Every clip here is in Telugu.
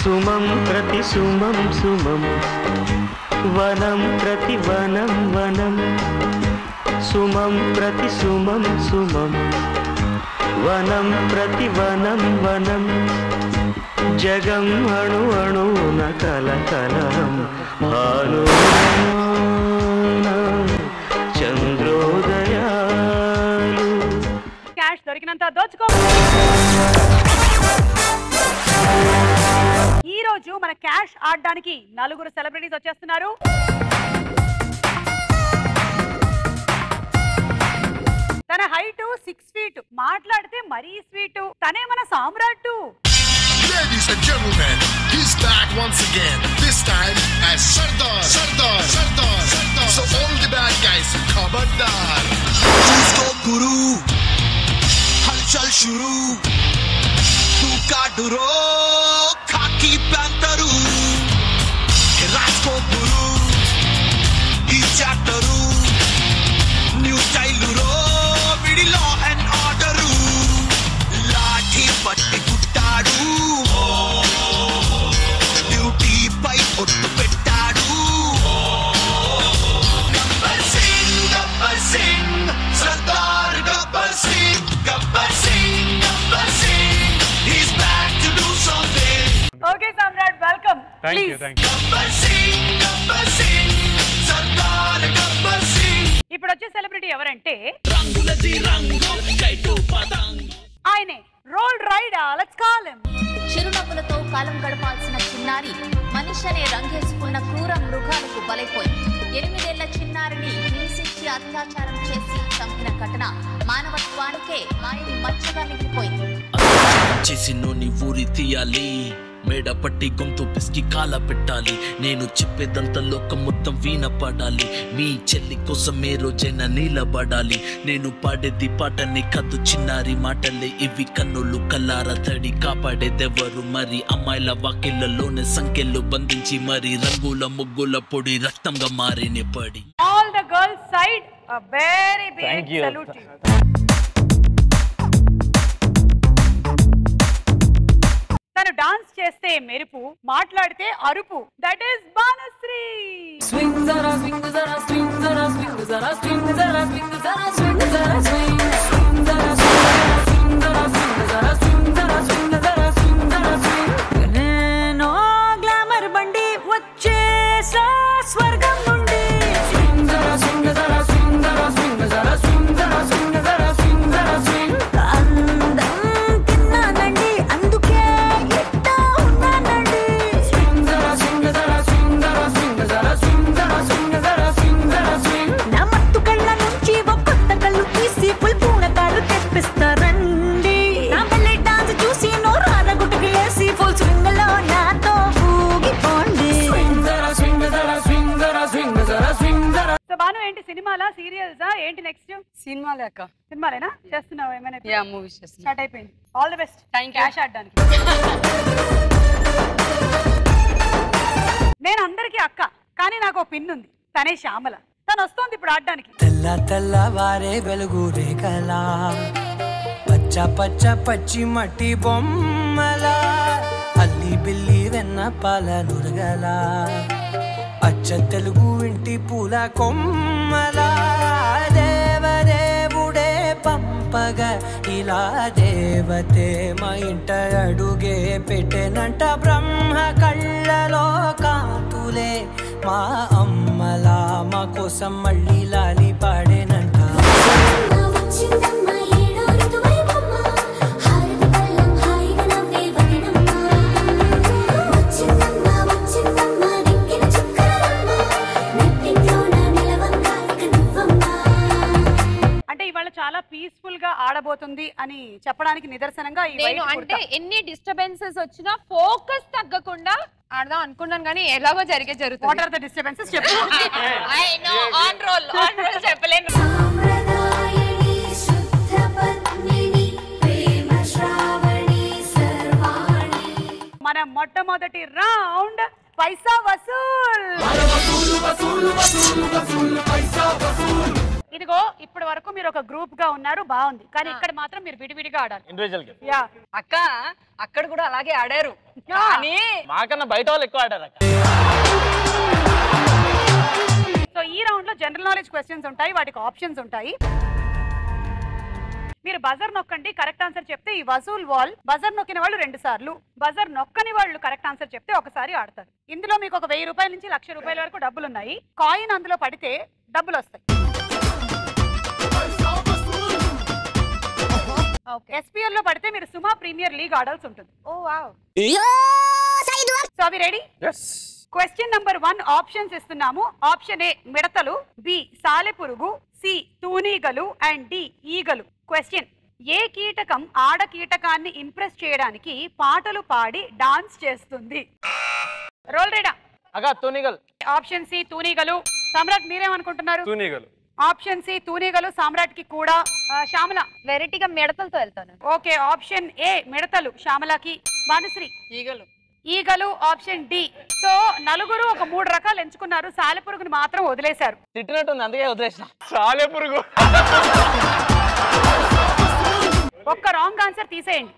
सुमं प्रति सुमं सुमं वनं प्रति वनं वनं सुमं प्रति सुमं सुमं वनं प्रति वनं वनं जगं अणु अणुन कलकलं भानुमान चंद्रोदयालु कैश దొరికినంత దోచుకో ఈ రోజు మన క్యాష్ ఆడడానికి నలుగురు సెలబ్రిటీస్ వచ్చేస్తున్నారు తన హైట్ 6 ఫీట్ మాట్లాడితే మరీ స్వీట్ తనే మన Samrat Ladies and gentlemen, he's back once again. This time as Sardar. So all the bad guys, Khabardar. Jisko guru, halchal shuru. Tu kaduro, khaki pantaru. Rasko guru, ichataru. New style ro, vidi law and order. Lathi patti kuttadu. Duty pai ottu pettadu. Gabbar Singh, Sardar Gabbar Singh, Gabbar Singh, Gabbar Singh. He's back to do something. Okay Samrat welcome Thank you. Gabbar Singh, Sardar Gabbar Singh. ఇప్పుడు వచ్చే సెలబ్రిటీ ఎవరంటే రంగులది రంగు కైటు పతంగ్. ఆయనే Roll Rida let's call him చిరునవ్వులతో కాలం గడపాల్సిన చిన్నారి మనిషి అనే రంగేసుకున్న క్రూర మృగాలకు బలైపోయింది 8 ఏళ్ల చిన్నారిని హింసించి అత్యాచారం చేసి చంపిన ఘటన మానవత్వానికే మాయని మచ్చగా మిగిలిపోయింది చేసినోని ఊరి తీయాలి మేడ పట్టి గొంతు పిసికి కాల పెట్టాలి నేను చెప్పేదంతా లోకం మొత్తం వీణ పడాలి మీ చెల్లి కోసం ఏ రోజైనా నిలబడాలి నేను పాడేది పాటని కద్దు చిన్నారి మాటలే ఇవి కన్నులు కల్లార తడి కాపాడేదెవరు మరి అమ్మాయిల వాకిళ్లలోనే సంఖ్యలు బంధించి మరి రంగుల ముగ్గుల పొడి రక్తంగా మారిన పడి all the girls side a very big salute to you. తను డాన్స్ చేస్తే మెరుపు మాట్లాడితే అరుపు దట్ ఈస్ బానశ్రీ స్వింగ్ జరా స్వింగ్ జరా స్వింగ్ జరా స్వింగ్ జరా స్వింగ్ జరా స్వింగ్ జరా స్వింగ్ జరా స్వింగ్ స్వింగ్ జరా స్వింగ్ జరా స్వింగ్ జరా స్వింగ్ జరా స్వింగ్ జరా స్వింగ్ జరా స్వింగ్ నేను గ్లామర్ బండి వచ్చేసా స్వర్గం నుండి స్వింగ్ జరా స్వింగ్ జరా స్వింగ్ జరా స్వింగ్ జరా స్వింగ్ జరా స్వింగ్ జరా స్వింగ్ జరా స్వింగ్ అందం తిన్నానండి అందుకే ఎట్టా ఉన్నానండి స్వింగ్ జరా స్వింగ్ జరా స్వింగ్ జరా స్వింగ్ జరా స్వింగ్ జరా స్వింగ్ జరా స్వింగ్ జరా స్వింగ్ నా మత్తు కళ్ళ నుంచి ఒక కొత్త కళ్ళు తీసి ఫుల్ పూనకాలు తెప్పిస్తారండి నా బెల్లె డాన్స్ చూసి నోరార గుట్టుకు వేసి ఫుల్ స్వింగ్ లో నాతో ఊగిపోండి స్వింగ్ జరా స్వింగ్ జరా స్వింగ్ జరా స్వింగ్ జరా స్వింగ్ జరా సో బాను ఏంటి సినిమాలా సీరియల్సా ఏంటి నెక్స్ట్ సినిమాలే అక్క సినిమాలేనా చేస్తున్నావు ఏమైనా యా మూవీస్ చేస్తున్నా స్టార్ట్ అయిపోయింది all the best Thank you. Cash ఆడడానికి నేను అందరికీ అక్క కానీ నాకు ఒక పిన్ ఉంది తనే శ్యామల తను వస్తోంది ఇప్పుడు ఆడడానికి తెల్ల తెల్లవారే వెలుగు రేఖలా పచ్చ పచ్చ పచ్చి మట్టి బొమ్మలా అల్లి బిల్లి వెన్న పాల నురగలా అచ్చ తెలుగు ఇంటి పూల కొమ్మలా దేవదేవుడే పంపగా ఇలా దేవతే మా ఇంట అడుగే పెట్టెనంట బ్రహ్మ కళ్ళలో కాంతులే మా అమ్మలా మా కోసం మళ్ళీ లాలి పాడేనంట అంటే ఇవాళ చాలా పీస్ఫుల్ గా ఆడబోతుంది అని చెప్పడానికి నిదర్శనంగా ఈ నేను వైట్ అంటే ఎన్ని డిస్టర్బెన్సెస్ వచ్చినా ఫోకస్ తగ్గకుండా ఆడదాం అనుకున్నాను కానీ ఎలాగో వాట్ జరుగుతుంది ఆర్ ద డిస్టర్బెన్సెస్ చెప్పు ఐ నో ఆన్ రోల్ చెప్పలేను మన మొట్టమొదటి రౌండ్ పైసా వసూల్ ఇదిగో ఇప్పటి వరకు మీరు ఒక గ్రూప్ గా ఉన్నారు, బాగుంది. కానీ ఇక్కడ మాత్రం మీరు విడివిడిగా ఆడాలి. Individual game. యా అక్క అక్కడ కూడా అలాగే ఆడారు, కానీ మాకన్నా బయట వాళ్ళు ఎక్కువ ఆడారు అక్క. సో ఈ రౌండ్ లో జనరల్ నాలెడ్జ్ క్వశ్చన్స్ ఉంటాయి, వాటికి ఆప్షన్స్ ఉంటాయి. మీరు బజర్ నొక్కండి, కరెక్ట్ ఆన్సర్ చెప్తే ఈ వసూల్ వాల్, బజర్ నొక్కిన వాళ్ళు 2 సార్లు, బజర్ నొక్కని వాళ్ళు కరెక్ట్ ఆన్సర్ చెప్తే ఒకసారి ఆడతారు. ఇందులో మీకు ఒక 1000 రూపాయల నుంచి 1,00,000 రూపాయల వరకు డబ్బులు ఉన్నాయి. కాయిన్ అందులో పడితే డబ్బులు వస్తాయి. ఎస్పీఎల్ లో పడితే మీరు సుమా ప్రీమియర్ లీగ్ ఆడాల్సి ఉంటుంది. Oh wow. సో అవి రెడీ? క్వశ్చన్ నంబర్ 1 ఆప్షన్స్ ఇస్తున్నాము. ఆప్షన్ ఏ మిడతలు, బి సాలెపురుగు, సి తూనీగలు అండ్ డి ఈగలు. క్వశ్చన్: ఏ కీటకం ఆడ కీటకాన్ని ఇంప్రెస్ చేయడానికి పాటలు పాడి డాన్స్ చేస్తుంది? రోల్ రెడా? అక్క తూనీగలు. Option C తూనీగలు. సామ్రాట్ మీరేమనుకుంటున్నారు? తూనీగలు. ఆప్షన్ సి తూనీగలు సామ్రాట్ కి కూడా. శ్యామల? వెరైటీగా మిడతలతో వెళ్తాను. ఓకే, ఆప్షన్ ఏ మిడతలు శ్యామలకి. భానుశ్రీ? ఈగలు. ఈగలు ఆప్షన్ డి. సో నలుగురు ఒక 3 రకాలు ఎంచుకున్నారు, సాలెపురుగుని మాత్రం వదిలేశారు. తిట్టినట్టుంది అందుకే వదిలేసిన. సాలెపురుగు. ఒక్క రాంగ్ ఆన్సర్ తీసేయండి.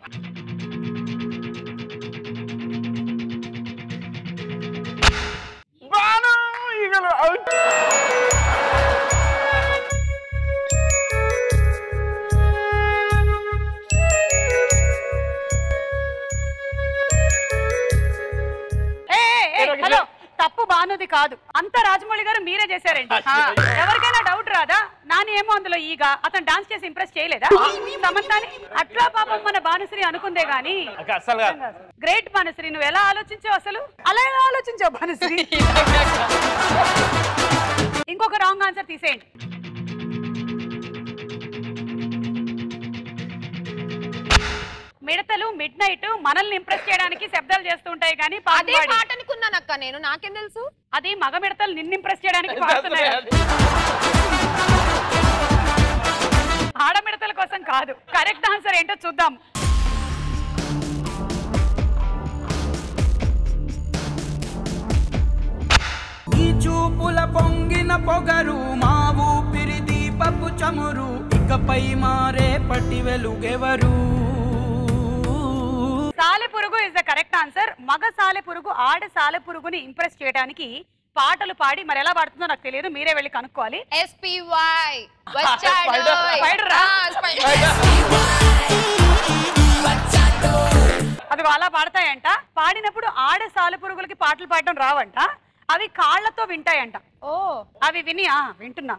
ఈగలు అవుట్. హలో, తప్పు భానుది కాదు, అంత రాజమౌళి గారు మీరే చేశారండి. ఎవరికైనా డౌట్ రాదా? నాని ఏమో అందులో ఈగ, అతను డాన్స్ చేసి ఇంప్రెస్ చేయలేదా సమంతాని? అట్లా పాపం మన భానుశ్రీ అనుకుందే గాని. గ్రేట్ భానుశ్రీ, నువ్వు ఎలా ఆలోచించావు అసలు? అలా ఎలా ఆలోచించావు భానుశ్రీ? ఇంకొక రాంగ్ ఆన్సర్ తీసేయండి. మిడతలు మిడ్ నైట్ మనల్ని ఇంప్రెస్ చేయడానికి శబ్దాలు చేస్తూ ఉంటాయి కానీ అదే పాట అనుకున్నానక్క నేను, నాకేం తెలుసు? అది మగ మిడతలు నిన్ను ఇంప్రెస్ చేయడానికి పాడుతున్నాయి, ఆడ మిడతల కోసం కాదు. కరెక్ట్ ఆన్సర్ ఏంటో చూద్దాం. ఈ చూపుల పొంగిన పొగరు మా ఊపిరి దీపపు చమురు, ఇకపై మారే పట్టి వెలుగెవరు? సాలెపురుగు ఇస్ ద కరెక్ట్ ఆన్సర్. మగ సాలెపురుగు ఆడ సాలెపురుగుని ఇంప్రెస్ చేయడానికి పాటలు పాడి, మరి ఎలా పాడుతుందో నాకు తెలియదు, మీరే వెళ్ళి కనుక్కోవాలి. SPY వచ్చాడు. అదిగో అలా పాడతాయంట. పాడినప్పుడు ఆడ సాలెపురుగులకి పాటలు పాడడం రావంట, అవి కాళ్లతో వింటాయంట. ఓ, అవి విని వింటున్నా.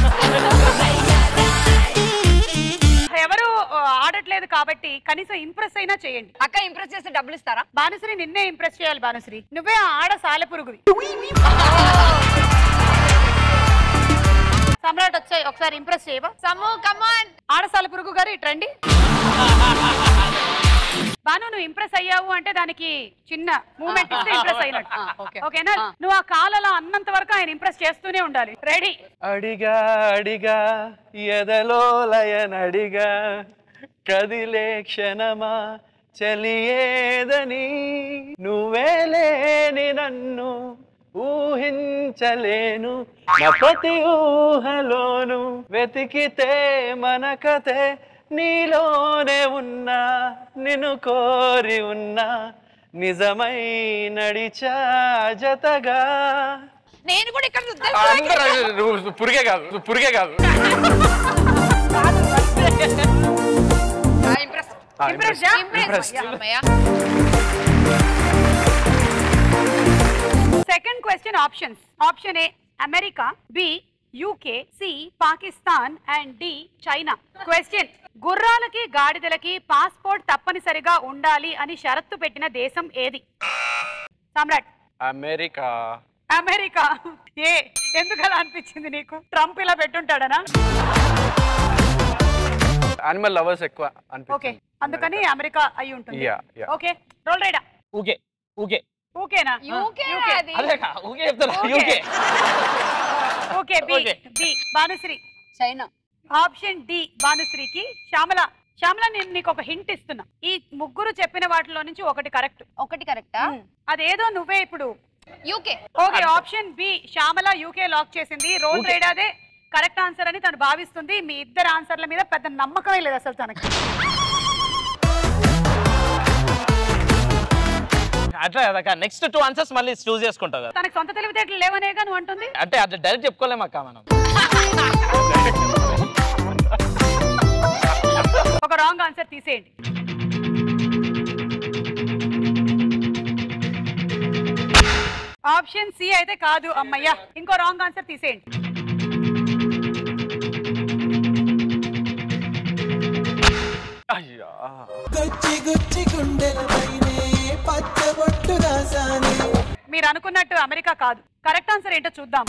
ఎవరు ఆడట్లేదు కాబట్టి కనీసం ఇంప్రెస్ అయినా చేయండి. అక్క ఇంప్రెస్ చేస్తే డబ్బులు ఇస్తారా? భానుశ్రీ నిన్నే ఇంప్రెస్ చేయాలి. భానుశ్రీ నువ్వే ఆడ సాలెపురుగువి. సమ్రాట్ వచ్చాయి, ఒకసారి ఇంప్రెస్ చేయవా? సమూ కమాన్. ఆడ సాలెపురుగు గారు ఇట్రండి. భాను నువ్వు ఇంప్రెస్ అయ్యావు అంటే దానికి చిన్న మూమెంట్ ఇస్తే ఇంప్రెస్ అయినట్టు. ఓకేనా? నువ్వు ఆ కాలలో అన్నంత వరకు ఆయన ఇంప్రెస్ చేస్తూనే ఉండాలి. రెడీ? అడిగా అడిగా ఎదలో లయనడిగా, కదిలే క్షణమా చలియేదని, నువ్వే లేని నన్ను ఊహించలేను, నా ప్రతి ఊహలోను వెతికితే మన కథే నీలోనే ఉన్నా, నిన్ను కోరి ఉన్నా, నిజమై నడిచా జతగా. నేను కూడా ఇక్కడ పురిగే కాదు, పురిగే కాదు. Second question options. Option A America, B UK, C Pakistan and D China. Question: గుర్రాలకి గాడిదలకి పాస్పోర్ట్ తప్పనిసరిగా ఉండాలి అని షరత్తు పెట్టిన దేశం ఏది? సమ్రాట్? అమెరికా. అమెరికా. ఏ ఎందుకు అలా అనిపించింది నీకు? ట్రంప్ ఇలా పెట్టుంటాడనా? యానిమల్ లవర్స్ ఎక్కువ అనిపిస్తుంది. ఓకే, అందుకని అమెరికా అయి ఉంటుంది. Okay, Roll Rida. Okay okay ఓకేనా? యూకే అది. అదేకా ఓకే చెప్తాను. UK. Okay, B B Bhanushree. China. Option D భానుశ్రీకి. శ్యామల? శ్యామల నేను నీకు ఒక హింట్ ఇస్తున్నా. ఈ ముగ్గురు చెప్పిన వాటిలో నుంచి ఒకటి కరెక్ట్. ఒకటి కరెక్టా? అదేదో నువ్వే ఇప్పుడు. UK. Okay, option B Shyamala UK lock చేసింది. రోల్ రైడ్ అదే కరెక్ట్ ఆన్సర్ అని తను భావిస్తుంది. మీ ఇద్దరు ఆన్సర్ల మీద పెద్ద నమ్మకమే లేదు అసలు తనకి. అట్లా కదా నెక్స్ట్ 2 ఆన్సర్స్ మళ్ళీ చూస్ చేసుకుంటావు కదా. తనకి సొంత తెలివితేటలు లేవనేగా నువ్వు అంటుంది. అంటే అది డైరెక్ట్ చెప్పుకోలేము అక్క మనం. ఒక రాంగ్ ఆన్సర్ తీసేయండి. ఆప్షన్ సి అయితే కాదు అమ్మయ్య. ఇంకో రాంగ్ ఆన్సర్ తీసేయండి. మీరు అనుకున్నట్టు అమెరికా కాదు. కరెక్ట్ ఆన్సర్ ఏంటో చూద్దాం.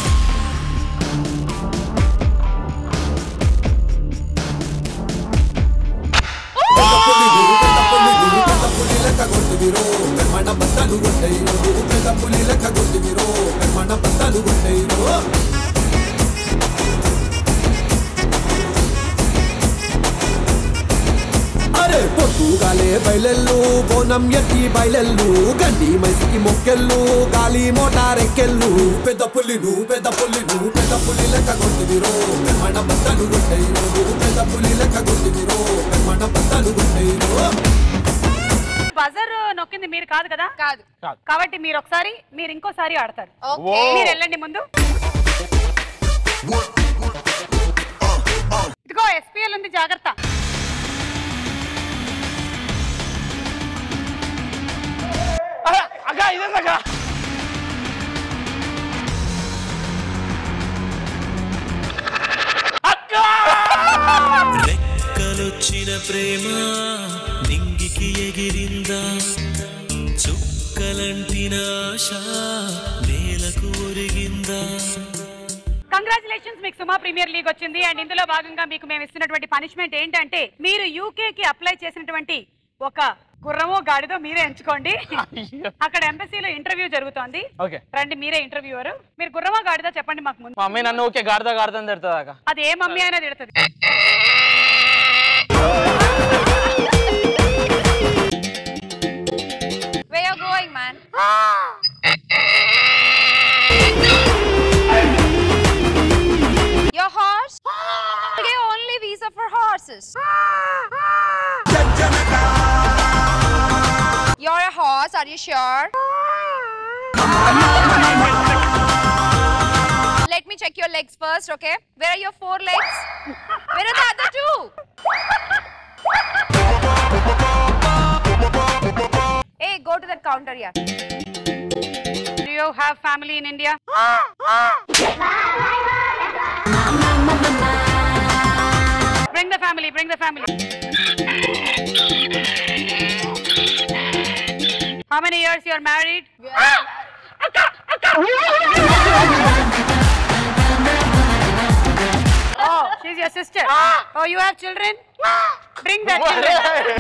అరే పొట్టుగాలే బయలెల్లు బోనం ఎత్తి బయలెల్లు గండి మైసికి మొక్కెళ్ళు గాలి మోటారెక్కెళ్ళు పెద్ద పులిను పెద్ద పులిను పెద్ద పులి లెక్క కొట్టిదిరో మన బట్టలు కొట్టేరు పెద్ద పులి లెక్క కొట్టిదిరో మన బట్టలు కొట్టేరు. బజర్ నొక్కింది మీరు కాదు కదా? కాదు. కాబట్టి మీరు ఒకసారి మీరు ఇంకోసారి ఆడతారు. మీరు వెళ్ళండి ముందు. ఇదిగో ఎస్పీఎల్ ఉంది, జాగ్రత్త. రెక్కలొచ్చిన ప్రేమ నింగికి ఎగిరిందా, చుక్కలంటిన ఆశ నేలకు ఒరిగిందా. కంగ్రాచులేషన్స్, మీకు సుమా ప్రీమియర్ లీగ్ వచ్చింది. అండ్ ఇందులో భాగంగా మీకు మేము ఇస్తున్నటువంటి పనిష్మెంట్ ఏంటంటే మీరు యూకేకి అప్లై చేసినటువంటి ఒక గుర్రమో గాడిదో మీరే ఎంచుకోండి. అక్కడ ఎంబసీలో ఇంటర్వ్యూ జరుగుతోంది. రండి, మీరే ఇంటర్వ్యూవర్. మీరు గుర్రమో గాడిదో చెప్పండి మాకు ముందు. మమ్మీ నన్ను ఓకే గాడిదా గాడిదా అని తిడుతుందా? అది ఏ మమ్మీ అయినా తిడుతుంది. Where you going, man? Your horse? Okay, only visa for horses. You're a horse, are you sure? Let me check your legs first, okay? Where are your 4 legs? Where are the other 2? Hey, go to that counter here. Do you have family in India? Bring the family, bring the family. How many years you are married? Oh, she's your sister. Oh, you have children? Bring that children.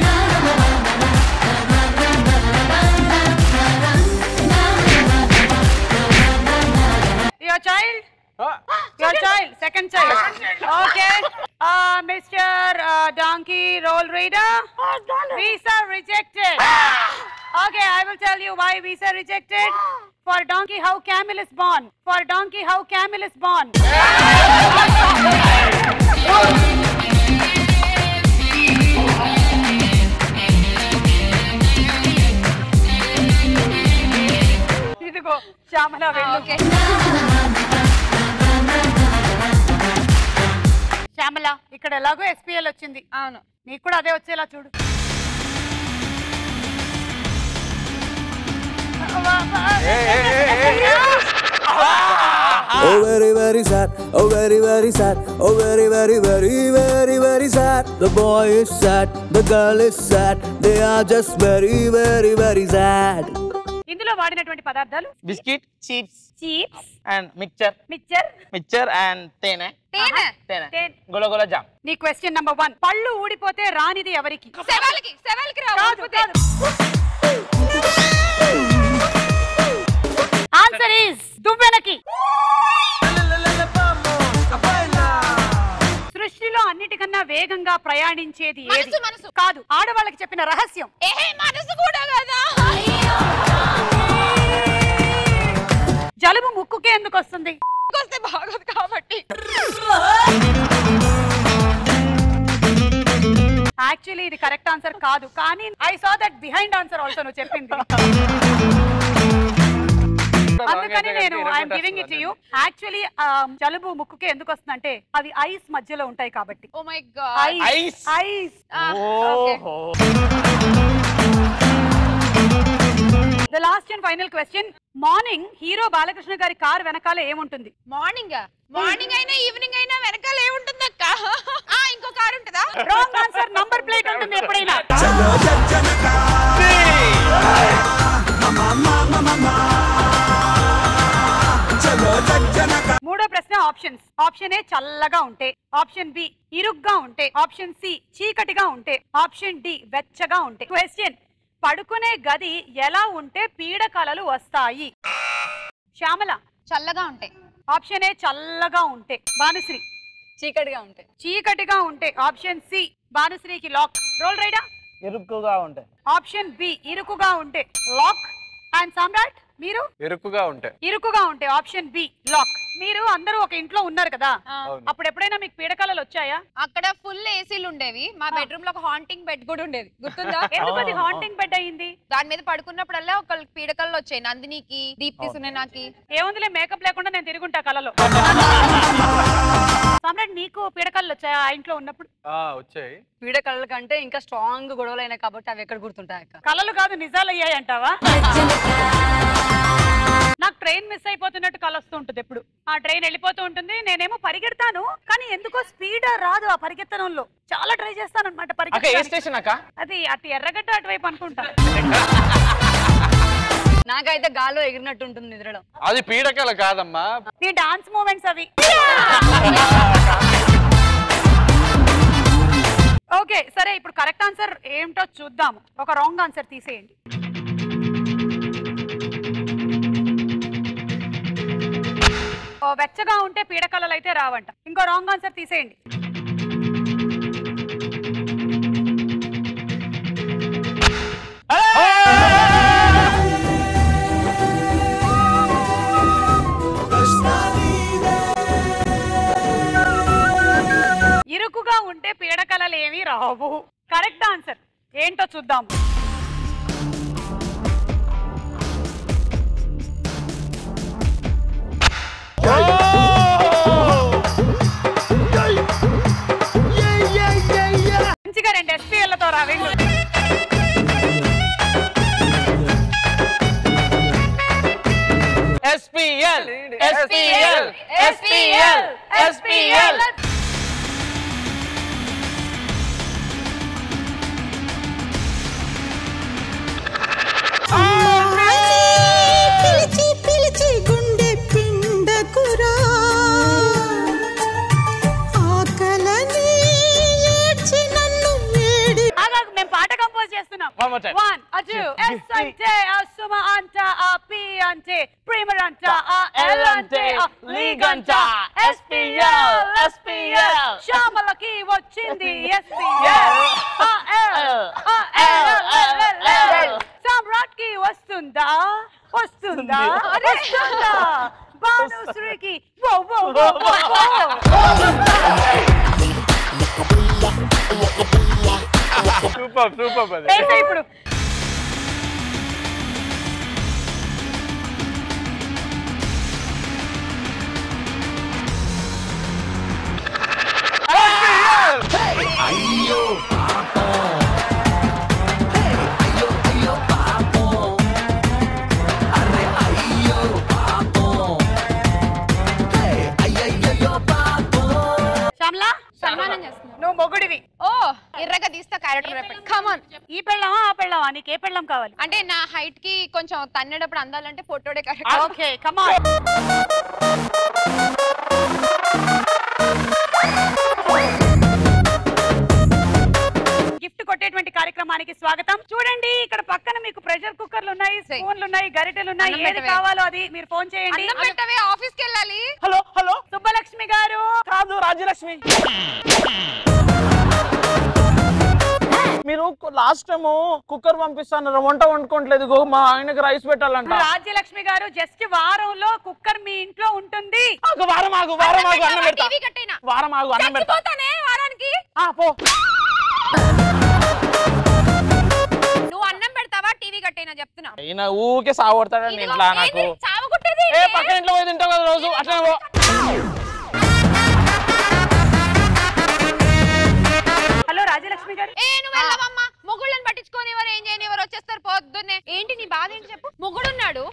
Your child? Your child, second child. Okay. Mr. Donkey Roll Reader. Visa rejected. Okay, I will tell you why visa rejected. For donkey, how camel is born. For donkey, how camel is born. ఇదిగో శ్యామల వెళ్ళు. శ్యామల, ఇక్కడ ఎలాగో ఎస్పీఎల్ వచ్చింది. అవును, నీకు కూడా అదే వచ్చేలా చూడు. Oh very very sad, oh very very sad, oh very very very very very sad. The boy is sad, the girl is sad, they are just very very very sad. ఇందులో వాడినటువంటి పదార్థాలు biscuit, chips, chips and mixture, mixture and తేనె, గుల గుల జామ్. నీ క్వశ్చన్ నంబర్ 1, పళ్ళు ఊడిపోతే రానిది ఎవరికి? సెవెల్కి రా. ఆన్సర్ ఈస్ దువ్వెనకి. సృష్టిలో అన్నిటికన్నా వేగంగా ప్రయాణించేది ఏది? కాదు, ఆడవాళ్ళకి చెప్పిన రహస్యం. మనసు కూడా కదా. జలుబు ముక్కుకే ఎందుకు వస్తుంది? వస్తే బాగోదు కాబట్టి. యాక్చువల్లీ ఇది కరెక్ట్ ఆన్సర్ కాదు, కానీ I saw that behind answer also నువ్వు చెప్పింది. అందుకని నేను I'm giving it to you. Actually జలుబు ముక్కుకే ఎందుకు వస్తుంది అంటే అవి ఐస్ మధ్యలో ఉంటాయి కాబట్టి. Oh my god. Ice ice. The last and final question. Morning hero Balakrishna గారి కార్ వెనకాల ఏముంటుంది? మార్నింగ్ అయినా ఈవినింగ్ అయినా వెనకాల ఏముంటుంది అక్క? ఇంకో కార్ ఉంటుందా? Wrong answer. నంబర్ ప్లేట్ ఉంటుంది ఎప్పుడైనా. మూడో ప్రశ్న ఆప్షన్స్. ఆప్షన్ ఏ చల్లగా ఉంటే, ఆప్షన్ బి ఇరుగ్గా ఉంటే, ఆప్షన్ సి చీకటిగా ఉంటే, ఆప్షన్ డి వెచ్చగా ఉంటే. క్వశ్చన్: పడుకునే గది ఎలా ఉంటే పీడకలలు వస్తాయి? శ్యామల. చల్లగా ఉంటే. ఆప్షన్ ఏ చల్లగా ఉంటే. భానుశ్రీ. చీకటిగా ఉంటే. చీకటిగా ఉంటే. Option C. భానుశ్రీకి లాక్. రోల్ రైడా. ఇరుక్కుగా ఉంటే. ఆప్షన్ బి ఇరుకుగా ఉంటే లాక్. అండ్ సమ్రాట్ మీరు? ఇరుకుగా ఉంటే. ఇరుకుగా ఉంటే ఆప్షన్ బి లాక్. మీరు అందరూ ఒక ఇంట్లో ఉన్నారు కదా, అప్పుడు ఎప్పుడైనా మీకు పీడకలలు వచ్చాయా? అక్కడ ఫుల్ ఏసీలు ఉండేవి. మా బెడ్రూమ్ లో ఒక హాంటింగ్ బెడ్ కూడా ఉండేది, గుర్తుందా? ఎందుకు అది హాంటింగ్ బెడ్ అయింది? దాని మీద పడుకున్నప్పుడల్లా ఒక పీడకలలు వచ్చాయి. నందినికి, దీప్తి, సునైనాకి. ఏముందిలే, మేకప్ లేకుండా నేను తిరుగుంటా కలలో. సమ్రాట్ నీకు పీడకలలు వచ్చాయా ఆ ఇంట్లో ఉన్నప్పుడు? వచ్చాయి. పీడకలల కంటే ఇంకా స్ట్రాంగ్ గొడవలు అయినాయి కాబట్టి అవి ఎక్కడ గుర్తుంటాయి? కలలు కాదు నిజాలు అయ్యాయి అంటావా? నాకు ట్రైన్ మిస్ అయిపోతున్నట్టు కల వస్తూ ఉంటుంది ఎప్పుడు. ఆ ట్రైన్ వెళ్ళిపోతూ ఉంటుంది, నేనేమో పరిగెడతాను, కానీ ఎందుకో స్పీడ్ రాదు ఆ పరిగెత్తడంలో. చాలా ట్రై చేస్తాను అనమాట పరిగెత్తడానికి. అది అటు ఎర్రగడ్డ అటువైపు అనుకుంటా. నాకైతే గాల్లో ఎగిరినట్టు ఉంటుంది నిద్రలో. అది పీడకల కాదమ్మా, నీ డాన్స్ మూమెంట్స్ అవి. ఓకే సరే, ఇప్పుడు కరెక్ట్ ఆన్సర్ ఏమిటో చూద్దాము. ఒక రాంగ్ ఆన్సర్ తీసేయండి. వెచ్చగా ఉంటే పీడకలలు అయితే రావంట. ఇంకో రాంగ్ ఆన్సర్ తీసేయండి. ఇరుకుగా ఉంటే పీడకలలు ఏమీ రావు. కరెక్ట్ ఆన్సర్ ఏంటో చూద్దాం. మంచిగా 2 SPLతో రా వెళ్ళు. SPL SPL SPL SPL. పిలిచి పిలిచి గుండె పిండకురా, ఆకలని ఏడ్చి నన్ను వేడి. మేము పాట కంపోజ్ చేస్తున్నాం. 1 2 S అంటే సుమ అంట, P అంటే ప్రీమర్ అంట, L అంటే లీగ్ అంట, SPL SPL. శ్యామలకి వచ్చింది SPL. సమ్రాట్ కి వస్తుందా? వస్తుందా? వస్తుందా? భానుశ్రీకి సూపర్ సూపర్. ఇప్పుడు అయ్యో పాపం, అయ్యో అయ్యో పాపం, అరే అయ్యో పాపం, అయ్యయ్యో పాపం. శ్యామల సన్మానం చేస్తున్నా. నువ్వు మొగుడివి. ఓ ఎర్రగా తీస్తా క్యారెక్టర్ రేపటి. Come on. ఈ పెళ్ళామా ఆ పెళ్ళామా? నీకు ఏ పెళ్ళం కావాలి? అంటే నా హైట్ కి కొంచెం తన్నేటప్పుడు అందాలంటే ఫోటోడే character. Okay come on. Gift కొట్టేటువంటి కార్యక్రమానికి స్వాగతం. చూడండి ఇక్కడ పక్కన మీకు ప్రెషర్ కుక్కర్లు ఉన్నాయి, స్పూన్లు ఉన్నాయి, గరిటెలు ఉన్నాయి. ఏది కావాలో అది మీరు ఫోన్ చేయండి. ఆఫీస్ కి వెళ్ళాలి. హలో హలో, సుబ్బలక్ష్మి గారు. కాదు రాజ్యలక్ష్మి. మీరు లాస్ట్ టైం కుక్కర్ పంపిస్తాను వంట వండుకోవట్లేదు మా ఆయనకి రైస్ పెట్టాలంట. రాజ్యలక్ష్మి గారు జస్ట్ వారంలో కుక్కర్ మీ ఇంట్లో ఉంటుంది. వారం ఆగు అన్నం పెడతా. వారం ఆగు అన్నం పెడతా. వారానికి పో. నువ్వు అన్నం పెడతావా టీవీ కట్టేనా చెప్తున్నా. ఈయన ఊకే సాగొడతాడండి ఇంట్లో నాకు. పక్కన ఇంట్లో పోయి తింటావు కదా రోజు అట్లా. హలో రాజ్యలక్ష్మి గారు. నువ్వు వెళ్ళవమ్మా. మొగుళ్ళని పట్టించుకొని ఎవరు ఏం చేయని ఎవరు వచ్చేస్తారు పొద్దున్నే. ఏంటి నీ బాధ ఏంటి చెప్పు. మొగుడున్నాడు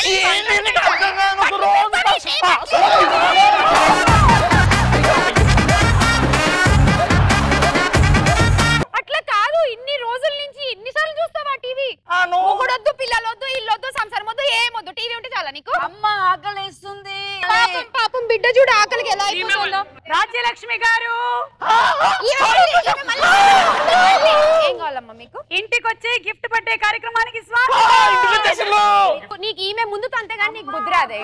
అట్లా కాదు. ఇన్ని రోజుల నుంచి ఎన్నిసార్లు చూస్తావా టీవీ? మొగుడొద్దు పిల్లలొద్దు ఇల్లొద్దు సంసారం వద్దు ఏమొద్దు టీవీ ఉంటే చాలా నీకు. అమ్మ ఆకలేస్తుంది. పాపం బిడ్డ చూడు ఆకలికి ఎలా అయిపోతుందో. రాజ్యలక్ష్మి గారు ఏం కావాలమ్మా మీకు? ఇంటికి వచ్చి గిఫ్ట్ పట్టే కార్యక్రమానికి స్వాగతం. నీకు ఈమె ముందు అంతేగాని నీకు బుద్ధి రాదే.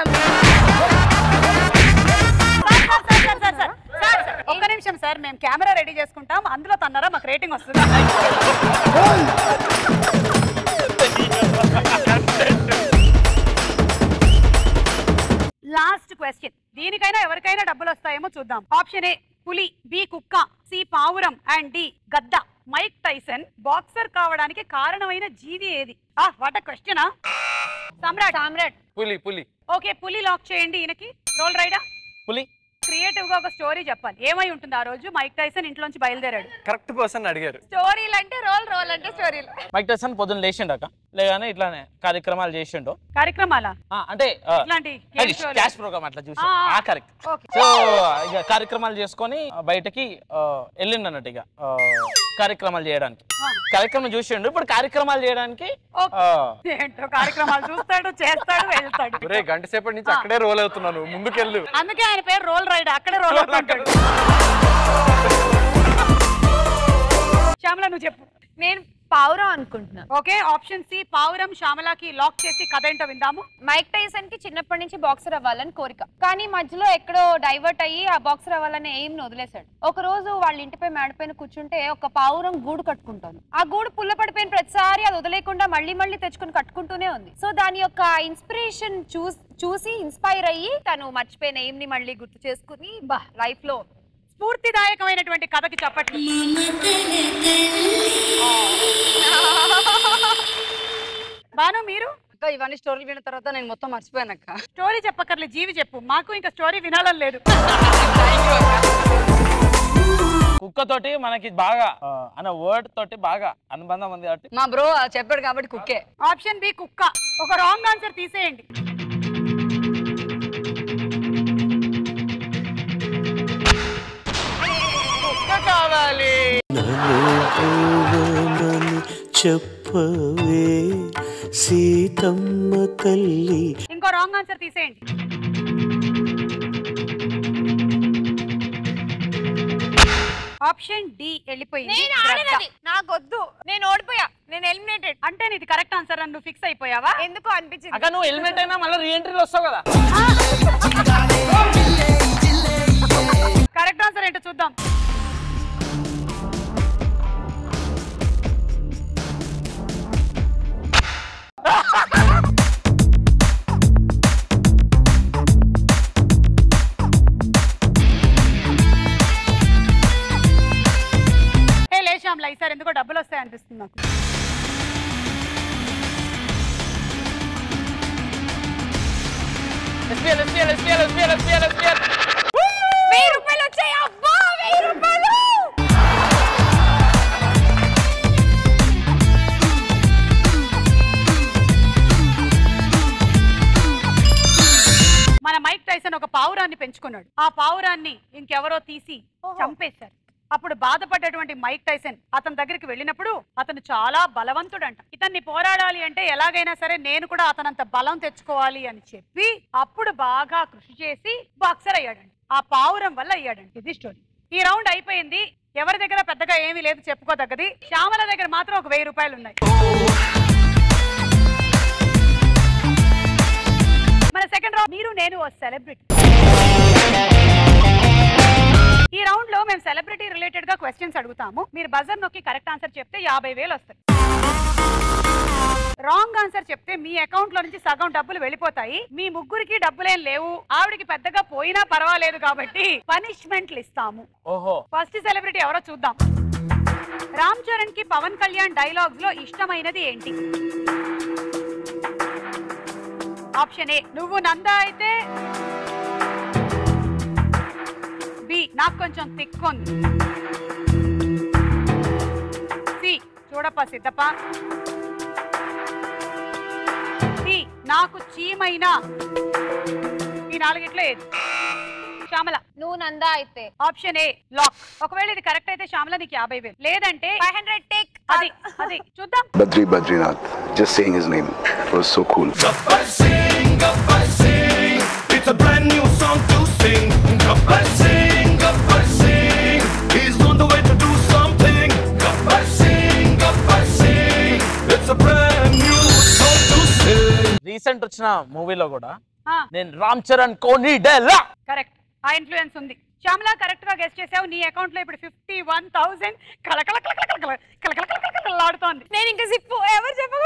ఒక్క నిమిషం సార్, మేము కెమెరా రెడీ చేసుకుంటాం. అందులో తన్నారా మాకు రేటింగ్ వస్తుంది. Last question. దీనికైనా ఎవరికైనా డబ్బులు వస్తాయేమో చూద్దాం. ఆప్షన్ ఏ పులి, బి కుక్క, సి పావురం అండ్ డి గద్ద. మైక్ టైసన్ బాక్సర్ కావడానికి కారణమైన జీవి ఏది? వాట్ అ క్వశ్చనా. సామ్రాట్. పులి. ఓకే పులి లాక్ చేయండి. ఈయనకి రోల్ రైడా. పులి. క్రియేటివ్ గా ఒక స్టోరీ చెప్పాలి. ఏమై ఉంటుంది ఆ రోజు మైక్ టైసన్ ఇంట్లోంచి బయలుదేరాడు? కరెక్ట్ పర్సన్ అడిగారు. స్టోరీలు అంటే రోల్ అంటే స్టోరీలు. మైక్ టైసన్ పొద్దున్న లేచిండక లేగానే ఇట్లానే కార్యక్రమాలు చేసిండు. కార్యక్రమాలా అంటే క్యాష్ ప్రోగ్రామ్ అట్లా చూసి కరెక్ట్. సో ఇక కార్యక్రమాలు చేసుకొని బయటకి వెళ్ళిండు అన్నట్టు. ఇక కార్యక్రమాలు చేయడానికి కార్యక్రమం చూసిండు. ఇప్పుడు కార్యక్రమాలు చేయడానికి కార్యక్రమాలు చూస్తాడు చేస్తాడు వెళ్తాడు. గంట సేపటి నుంచి అక్కడే రోల్ అవుతున్నాను ముందుకెళ్ళు. అందుకే ఆయన పేరు రోల్ రైడ్. అక్కడే రోల్ అవుతాడు. శ్యామల నువ్వు చెప్పు. నేను పావురం అనుకుంటున్నా. ఓకే ఆప్షన్ సి పావురం శ్యామలకి లాక్ చేసి కథ ఏంటో విందాము. మైక్ టైసన్ కి చిన్నప్పటి నుంచి బాక్సర్ అవ్వాలని కోరిక. కానీ మధ్యలో ఎక్కడో డైవర్ట్ అయ్యి ఆ బాక్సర్ అవ్వాలని ఎయిమ్ ని వదిలేశాడు. ఒక రోజు వాళ్ళ ఇంటిపై మేడపైన కూర్చుంటే ఒక పావురం గూడు కట్టుకుంటాను. ఆ గూడు పుల్ల పడిపోయిన ప్రతిసారి అది వదిలేకుండా మళ్ళీ తెచ్చుకుని కట్టుకుంటూనే ఉంది. సో దాని యొక్క ఇన్స్పిరేషన్ చూసి ఇన్స్పైర్ అయ్యి తను మర్చిపోయిన ఎయిమ్ ని మళ్ళీ గుర్తు చేసుకుని లైఫ్ లో స్ఫూర్తిదాయకమైనటువంటి కథకి చెప్పట్లు. బాను మీరు ఇవన్నీ స్టోరీలు విన్న తర్వాత నేను మొత్తం మర్చిపోయానక్క. స్టోరీ చెప్పక్కర్లేదు, జీవి చెప్పు. మాకు ఇంకా స్టోరీ వినాలని లేదు. కుక్కతోటి మనకి బాగా అన్న వర్డ్ తోటి బాగా అనుబంధం ఉంది కాబట్టి మా బ్రో చెప్పాడు కాబట్టి కుక్కే. ఆప్షన్ బి కుక్క. ఒక రాంగ్ ఆన్సర్ తీసేయండి. కావాలి చెప్పవే సీతమ్మ తల్లి. ఇంకో రాంగ్ ఆన్సర్ తీసేయండి. ఆప్షన్ డి వెళ్ళిపోయింది. నాకొద్దు, నేను ఓడిపోయా, నేను ఎలిమినేటెడ్. అంటే నీది కరెక్ట్ ఆన్సర్ అని నువ్వు ఫిక్స్ అయిపోయావా? ఎందుకు అనిపించింది? అక్క నువ్వు ఎలిమినేట్ అయినా మళ్ళీ రీఎంట్రీలో వస్తావు కదా. కరెక్ట్ ఆన్సర్ ఏంటో చూద్దాం. లేశాంలా ఈసారి ఎందుకో డబ్బులు వస్తాయి అనిపిస్తుంది నాకు. మన మైక్ టైసన్ ఒక పావురాన్ని పెంచుకున్నాడు. ఆ పావురాన్ని ఇంకెవరో తీసి చంపేశారు. అప్పుడు బాధపడ్డటువంటి మైక్ టైసన్ అతని దగ్గరికి వెళ్ళినప్పుడు అతను చాలా బలవంతుడంట. ఇతన్ని పోరాడాలి అంటే ఎలాగైనా సరే నేను కూడా అతనంత బలం తెచ్చుకోవాలి అని చెప్పి అప్పుడు బాగా కృషి చేసి బాక్సర్ అయ్యాడండి. ఆ పావురం వల్ల అయ్యాడండి. ఇది స్టోరీ. ఈ రౌండ్ అయిపోయింది. ఎవరి దగ్గర పెద్దగా ఏమీ లేదు చెప్పుకోదగ్గది. శ్యామల దగ్గర మాత్రం ఒక 1000 రూపాయలు ఉన్నాయి. మన సెకండ్ రౌండ్ మీరు నేను సెలబ్రిటీ. ఈ రౌండ్ లో మేము సెలబ్రిటీ రిలేటెడ్ గా క్వశ్చన్స్ అడుగుతాము. మీరు బజర్ నొక్కి కరెక్ట్ ఆన్సర్ చెప్తే 50,000 వస్తాయి. రాంగ్ ఆన్సర్ చెప్తే మీ అకౌంట్ లో నుంచి సగం డబ్బులు వెళ్ళిపోతాయి. మీ ముగ్గురికి డబ్బులేం లేవు, ఆవిడికి పెద్దగా పోయినా పర్వాలేదు కాబట్టి పనిష్మెంట్లు ఇస్తాము. ఓహో, ఫస్ట్ సెలబ్రిటీ ఎవరో చూద్దాం. రామ్ చరణ్ కి పవన్ కళ్యాణ్ డైలాగ్స్ లో ఇష్టమైనది ఏంటి? ఆప్షన్ ఏ నువ్వు నందా అయితే, బి నాకు కొంచెం తిక్కుంది, సి చూడప్ప సిద్ధప్ప, డి నాకు చీమైనా. ఈ నాలుగిట్లో ఏది? శ్యామల నువ్వు నందా అయితే. Option A lock. ఒకవేళ ఇది కరెక్ట్ అయితే శ్యామల నీకు 50,000, లేదంటే 500 టేక్. అది అది చూద్దాం. Badrinath, just saying his name was so cool. Gabbar Singh, it's a brand new song to sing. Gabbar Singh, he's on the way to do something. Gabbar Singh, it's a brand new song to sing. Recent వచ్చిన మూవీలో కూడా నేను రామ్ చరణ్ కోని కరెక్ట్, ఆ ఇన్ఫ్లుయెన్స్ ఉంది. శ్యామల కరెక్ట్ గా గెస్ట్ చేసావు. నీ అకౌంట్ లో ఇప్పుడు 51,000 కళకళలాడుతోంది. నేను ఇంకా జిప్పు ఎవరు చెప్పు.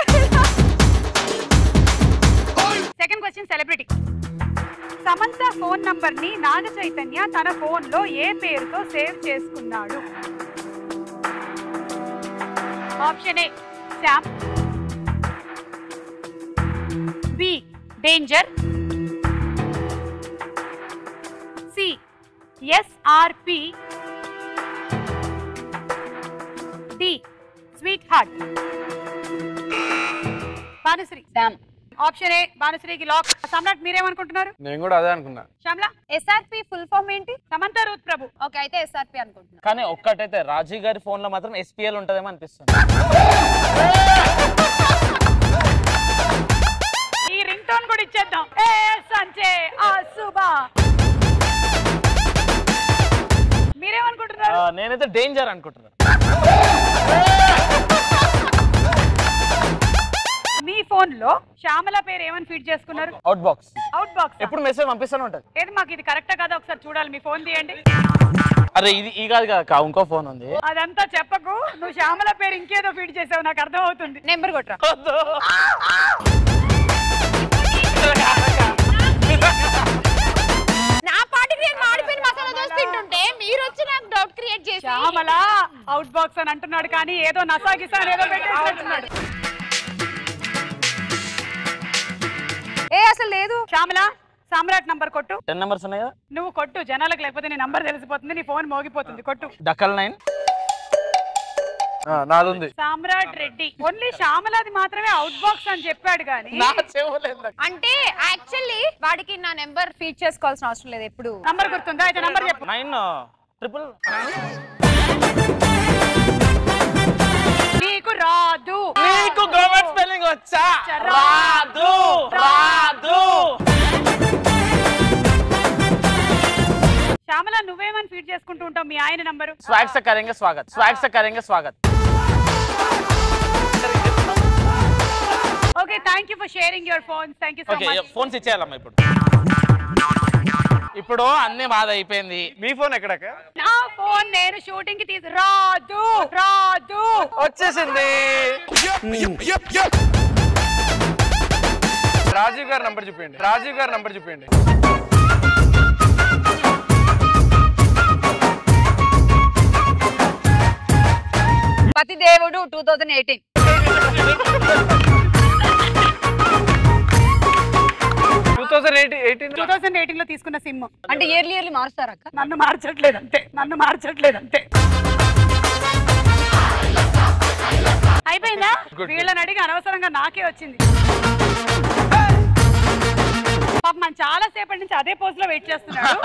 Second question celebrity. Samantha phone number ని నాగ చైతన్య తన ఫోన్ లో ఏ పేరుతో సేవ్ చేసుకున్నాడు? Option A Sam, B danger, C SRP, D sweet heart. Bhanushree. Sam. Option A భానుశ్రీకి లాక్. సమ్రాట్ మీరేమనుకుంటున్నారు? నేను కూడా అదే అనుకున్నా. శ్యామల ఎస్ఆర్పి ఫుల్ ఫామ్ ఏంటి? సమంత రూత్ ప్రభు. ఓకే, అయితే ఎస్ఆర్పి అనుకుంటున్నా. కానీ ఒక్కటైతే రాజీ గారి ఫోన్ లో మాత్రం SPL ఉంటదేమో అనిపిస్తుంది. ఈ రింగ్ టోన్ కూడా ఇచ్చేద్దాం. ఏ సంచే అసుబా. మీరేమనుకుంటున్నారు? నేనైతే డేంజర్ అనుకుంటున్నా. మీ ఫోన్ లో శ్యామల పేరు ఏమని ఫీడ్ చేసుకున్నారు? Out box. అవుట్ బాక్స్ ఎప్పుడు మెసేజ్ పంపిస్తూనే ఉంటది. ఏది మాకు ఇది కరెక్టా కదా ఒకసారి చూడాలి. మీ ఫోన్ తీయండి. అరే ఇది ఈ కాదు కదా, ఇంకో ఫోన్ ఉంది. అదంతా చెప్పకు. నువ్వు శ్యామల పేరు ఇంకేదో ఫీడ్ చేసావు, నాకు అర్థం అవుతుంది. నెంబర్ కొట్టరా. నా పాటికి నేను మాడిపోయిన మసాలా దోశ తింటుంటే మీరు వచ్చి నాకు డౌట్ క్రియేట్ చేసి శ్యామల అవుట్ బాక్స్ అని అంటున్నాడు కానీ ఏదో నసాగిసా ఏదో పెట్టేస్తున్నాడు. ఏ అసలు లేదు. శ్యామల సామ్రాట్ నంబర్ కొట్టు. 10 నెంబర్స్ ఉన్నాయి కదా, నువ్వు కొట్టు. జనాలకు లేకపోతే నీ నంబర్ తెలిసిపోతుంది, నీ ఫోన్ మోగిపోతుంది. కొట్టు. డక్కల్ 9. నాదుంది. సామ్రాట్ రెడ్డి. ఓన్లీ శ్యామలది మాత్రమే అవుట్ బాక్స్ అని చెప్పాడు కానీ అంటే యాక్చువల్లీ వాడికి నా నెంబర్ ఫీడ్ చేసుకోవాల్సిన అవసరం లేదు. ఎప్పుడు నంబర్ గుర్తుందా? అయితే నంబర్ చెప్పు. 9 నీకు రాదు. నీకు గవర్నమెంట్ స్పెల్లింగ్ వచ్చా? రాదు రాదు. శ్యామల నువ్వేమని ఫీడ్ చేసుకుంటూ ఉంటావు మీ ఆయన నంబరు? స్వాగత్ से करेंगे स्वागत, स्वागत से करेंगे स्वागत. Okay, thank you for sharing your phones. Thank you so okay, much. Phones ఇచ్చేయాలమ్మా. ఇప్పుడు అన్ని బాధ అయిపోయింది. మీ ఫోన్ ఎక్కడక్క? నా ఫోన్ నేను షూటింగ్ కి రాదు రాదు వచ్చేసింది. రాజీవ్ గారి నంబర్ చూపించండి. రాజీవ్ గారి నంబర్ చూపించండి. పతిదేవుడు 2018. 2018 లో తీసుకున్న సిమ్. అంటే ఇయర్లీ మారుస్తారా అక్క? నన్ను మార్చట్లేదు అంతే. అయిపోయిందా? వీళ్ళని అడిగి అనవసరంగా నాకే వచ్చింది. పాప మనం చాలా సేపటి నుంచి అదే పోజ్ లో వెయిట్ చేస్తున్నాడు.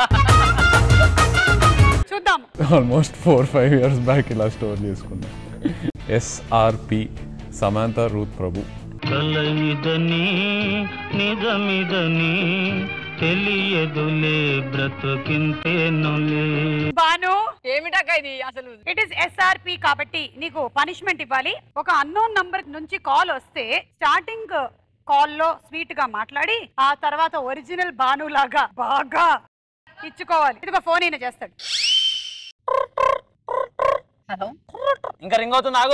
చూద్దాం. ఆల్మోస్ట్ 4-5 years బ్యాక్ ఇలా స్టోర్ చేసుకున్నా. SRP Samantha Ruth Prabhu. కలయిదని నిజమిదని తెలియదులే బ్రతుకింతేనులే. బాను ఏమిటక్క ఇది అసలు? ఇట్ ఇస్ ఎస్ఆర్పి కాబట్టి నీకు పనిష్మెంట్ ఇవ్వాలి. ఒక అన్నోన్ నంబర్ నుంచి కాల్ వస్తే స్టార్టింగ్ కాల్ లో స్వీట్ గా మాట్లాడి ఆ తర్వాత ఒరిజినల్ బాను లాగా బాగా ఇచ్చుకోవాలి. ఇది ఒక ఫోన్ అయినా చేస్తాడు. హలో ఇంకా రింగ్ అవుతుంది, ఆగు.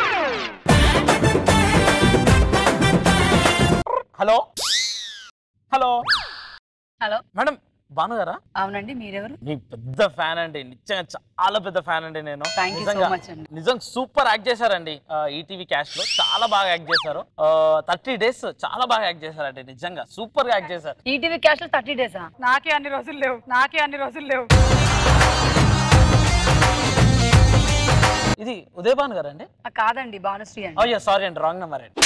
Hello hello hello madam, Bhanu గారా? అవునండి, మీరెవరు? మీ పెద్ద ఫ్యాన్ అండి, నిజంగా చాలా పెద్ద ఫ్యాన్ అండి నేను. Thank you so much అండి. నిజంగా సూపర్ యాక్ట్ చేశారండి ఈటీవీ క్యాష్ లో, చాలా బాగా యాక్ట్ చేశారు. 30 days చాలా బాగా యాక్ట్ చేశారండి, నిజంగా సూపర్ గా యాక్ట్ చేశారు. ఈటీవీ క్యాష్ లో 30 days నాకే అన్ని రోజులు లేవు. ఇది ఉదయ్ భాను గారు అండి? కాదండి, భానుశ్రీ అండి. అయ్యో సారీ అండి, రాంగ్ నెంబర్ అండి.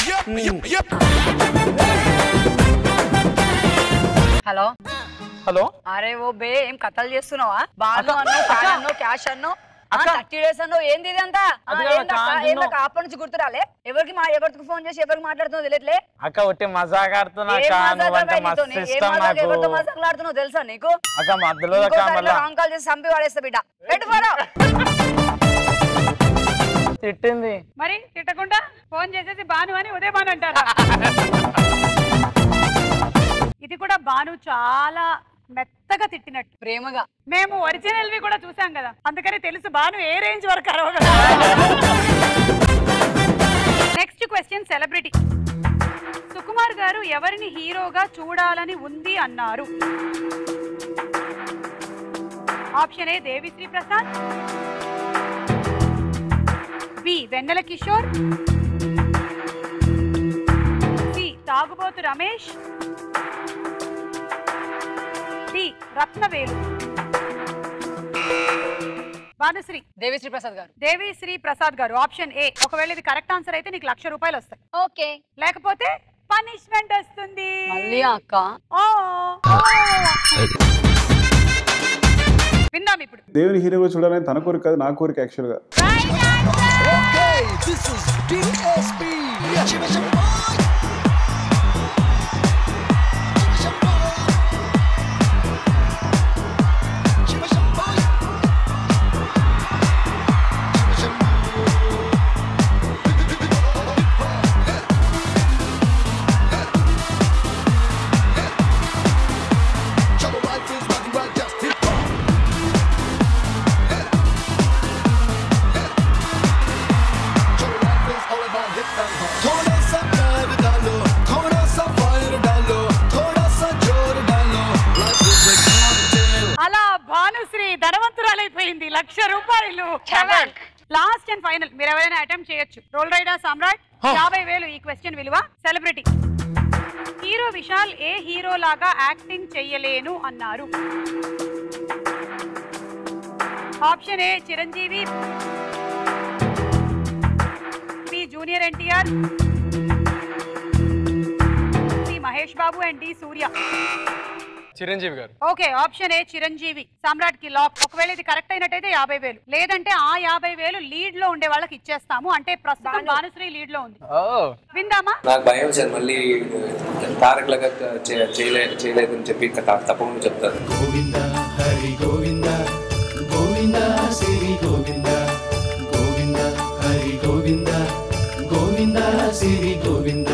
హలో హలో అరే ఓ బే, ఏం కథలు చేస్తున్నావా? బాను అన్నో, ఫ్యాన్ అన్నో, క్యాష్ అన్నో, 30 days అన్నో, ఏంది ఇదంతా? అప్పటి నుంచి గుర్తురాలే? ఎవరికి ఫోన్ చేసి ఎవరికి మాట్లాడుతున్నావు తెలియట్లే? అక్క ఒట్టి మజాక్ ఆడుతున్నా, ఎవరితో మజాకులాడుతున్నావు తెలుసా నీకు? అక్క మధ్యలో రాంగ్ కాల్ చేసి చంపి వాడేస్తా బిడ్డ. పెట్టుకోరా. తిట్టింది మరి, తిట్టకుండా ఫోన్ చేసేసి భాను అని ఉదయ్ భాను అంటారా? ఇది కూడా భాను చాలా మెత్తగా తిట్టినట్టు, ప్రేమగా. మేము ఒరిజినల్వి కూడా చూసాం కదా, అందుకని తెలుసు భాను ఏ రేంజ్ వరకు అరవగలదు. Next question, celebrity. Sukumar garu ఎవరిని హీరోగా చూడాలని ఉంది అన్నారు? Option A Devisri Prasad, B Vennela Kishore, C Thagubothu Ramesh, D Rathnavelu. Bhanushree. Devisri Prasad garu. Devisri Prasad గారు ఆప్షన్ ఏ. ఒకవేళ ఇది కరెక్ట్ ఆన్సర్ అయితే నీకు 1,00,000 రూపాయలు వస్తాయి. ఓకే. లేకపోతే పనిష్మెంట్ వస్తుంది. మళ్ళీ అక్క. విందాం ఇప్పుడు. దేవుని హీరోగా చూడాలని తన కోరిక కాదు, నా కోరిక యాక్చువల్ గా. ధనవంతురాలైపోయింది. 1,00,000 రూపాయలు. లాస్ట్ అండ్ ఫైనల్, మీరు ఎవరైనా అటెంప్ట్ చేయొచ్చు. రోల్ రైడర్ సామ్రాట్ 50,000 ఈ క్వశ్చన్ విలువ. సెలబ్రిటీ. హీరో విశాల్ ఏ హీరో లాగా యాక్టింగ్ చెయ్యలేను అన్నారు? Option A Chiranjeevi, B junior NTR, C Mahesh Babu and D Suriya. Chiranjeevi garu. Okay, option A Chiranjeevi. Samrat కి లాక్. ఒకవేళ ఇది కరెక్ట్ అయినట్టయితే 50,000, లేదంటే ఆ 50,000 లీడ్ లో ఉండే వాళ్ళకి ఇచ్చేస్తాము. అంటే ప్రస్తుతం భానుశ్రీ లీడ్ లో ఉంది. విందామా? నాకు భయం సార్, మళ్ళీ తారక్ లాగా చేయలేదని చెప్పి తప్పకుండా చెప్తారు. గోవింద హరి గోవింద గోవింద శ్రీ గోవింద గోవింద హరి గోవింద గోవింద శ్రీ గోవింద.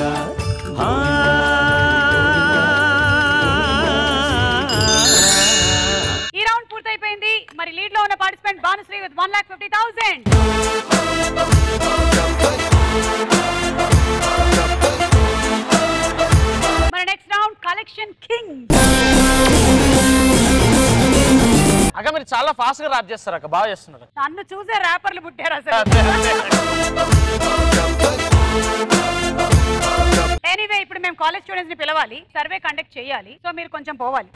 ఈ రౌండ్ పూర్తయిపోయింది. మరి లీడ్ లో ఉన్న పార్టిసిపెంట్ భానుశ్రీ విత్ 1,50,000. మన నెక్స్ట్ రౌండ్ కలెక్షన్ కింగ్. అక్క మీరు చాలా ఫాస్ట్ గా ర్యాప్ చేస్తారు అక్క, బాగా చేస్తున్నారు. నన్ను చూసే ర్యాపర్లు పుట్టారు అసలు. ఎనీవే, ఇప్పుడు మేము కాలేజ్ స్టూడెంట్స్ ని పిలవాలి, సర్వే కండక్ట్ చేయాలి. సో మీరు కొంచెం పోవాలి.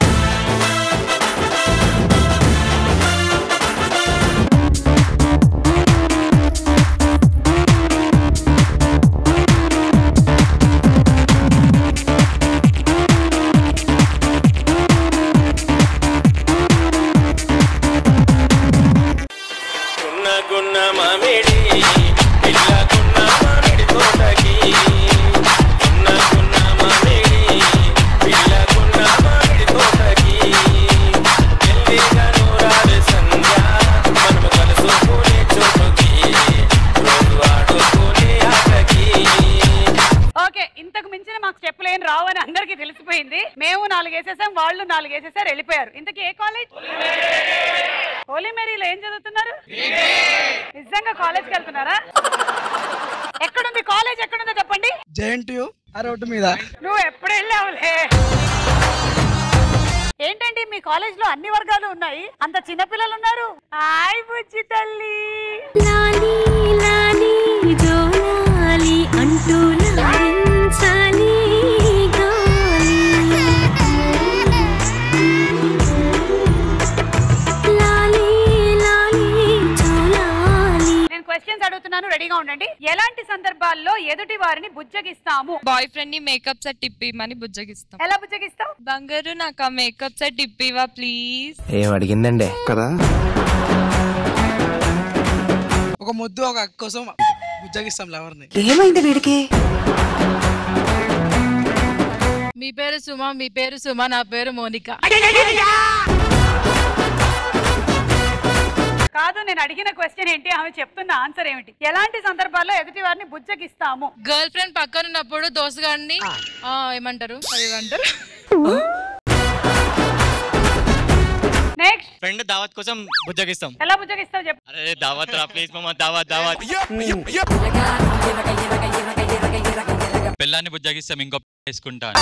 గున్న మామిడి పిల్ల గున్న మామిడి తోటకి గున్న మామిడి పిల్ల గున్న మామిడి తోటకి ప్లేన్ రావు అని అందరికి తెలిసిపోయింది. మేము 4 వేసేసాం, వాళ్ళు 4 వేసేసారు, వెళ్ళిపోయారు. ఇంతకీ ఏ కాలేజ్? హోలీ మేరీలో ఏం చదువుతున్నారు? నిజంగా కాలేజ్కి వెళ్తున్నారా? ఎక్కడుంది కాలేజ్? ఎక్కడుందో చెప్పండి. జేఎన్టీయూ ఆ రోడ్డు మీద. నువ్వు ఎప్పుడు వెళ్ళావులే. ఏంటండి మీ కాలేజ్ లో అన్ని వర్గాలు ఉన్నాయి, అంత చిన్నపిల్లలు ఉన్నారు. హాయ్ బుజ్జి తల్లి. లాలి లాలి జోలాలి అంటూ లాలించాలి గాలి. లాలి లాలి జోలాలి. నేను క్వశ్చన్స్ అడుగుతున్నాను, రెడీగా ఉండండి. ఎలాంటి సందర్భాల్లో ఎదుటి వారిని బుజ్జగిస్తాము? బాయ్ ఫ్రెండ్ ని మేకప్ సెట్ ఇప్పిమని బుజ్జగిస్తాం. ఎలా బుజ్జగిస్తావు? బంగారు నాకు ఆ మేకప్ సెట్ ఇప్పివా ప్లీజ్. ఏం అడిగిందండి కదా. ఒక ముద్దు ఒక అక్క కోసం బుజ్జగిస్తాం లవర్ని. ఏమైంది వీడికి? మీ పేరు సుమా, మీ పేరు సుమా, నా పేరు మోనిక. కాదు, నేను అడిగిన క్వశ్చన్ ఏంటి, ఆమె చెప్తున్న ఆన్సర్ ఏమిటి? ఎలాంటి సందర్భాల్లో ఎదుటి వారిని బుజ్జగిస్తాము? గర్ల్ ఫ్రెండ్ పక్కన ఉన్నప్పుడు దోస్తుగాడిని ఏమంటారు అదేమంటారు. నెక్స్ట్. ఫ్రెండ్ దావత్ కోసం బుజ్జగిస్తాం. ఎలా బుజ్జగిస్తావు చెప్పు. అరే దావత్ రా ప్లీజ్ మామ, దావత్ దావత్. పిల్లాన్ని బుజ్జగిస్తాం, ఇంకో వేసుకుంటాను.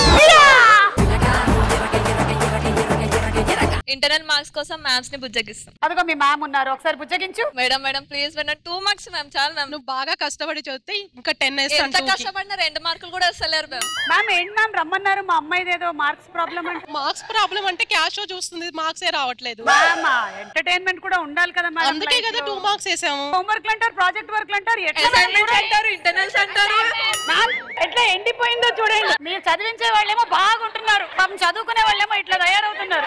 ఇంటర్నల్ మార్క్స్ కోసం మ్యాథ్స్ ని బుజ్జగిస్తాం. అదిగో మీ మ్యామ్ ఉన్నారు, ఒకసారి బుజ్జగించు. Madam madam please madam 2 marks ma'am చాలు మ్యామ్. నువ్వు బాగా కష్టపడి చదివితే ఇంకా 10 వేస్తాను. ఎంత కష్టపడినా 2 మార్కులు కూడా వస్తలేరు మ్యామ్. మ్యామ్ ఏంటి మ్యామ్ రమ్మన్నారు, మా అమ్మాయిది ఏదో మార్క్స్ ప్రాబ్లం అంటే. మార్క్స్ ప్రాబ్లం అంటే క్యాష్ షో చూస్తుంది, మార్క్స్ ఏ రావట్లేదు. మ్యామ్ ఎంటర్టైన్మెంట్ కూడా ఉండాలి కదా మేడం. అందుకే కదా 2 మార్క్స్ వేసాము. హోంవర్క్ అంటారు, ప్రాజెక్ట్ వర్క్ అంటారు, అసైన్మెంట్స్ అంటారు, ఇంటర్నల్స్ అంటారు. మ్యామ్ ఎట్లా ఎండిపోయిందో చూడండి. మీరు చదివించే వాళ్ళేమో బాగుంటున్నారు, పాపం చదువుకునే వాళ్ళేమో ఇట్లా తయారవుతున్నారు.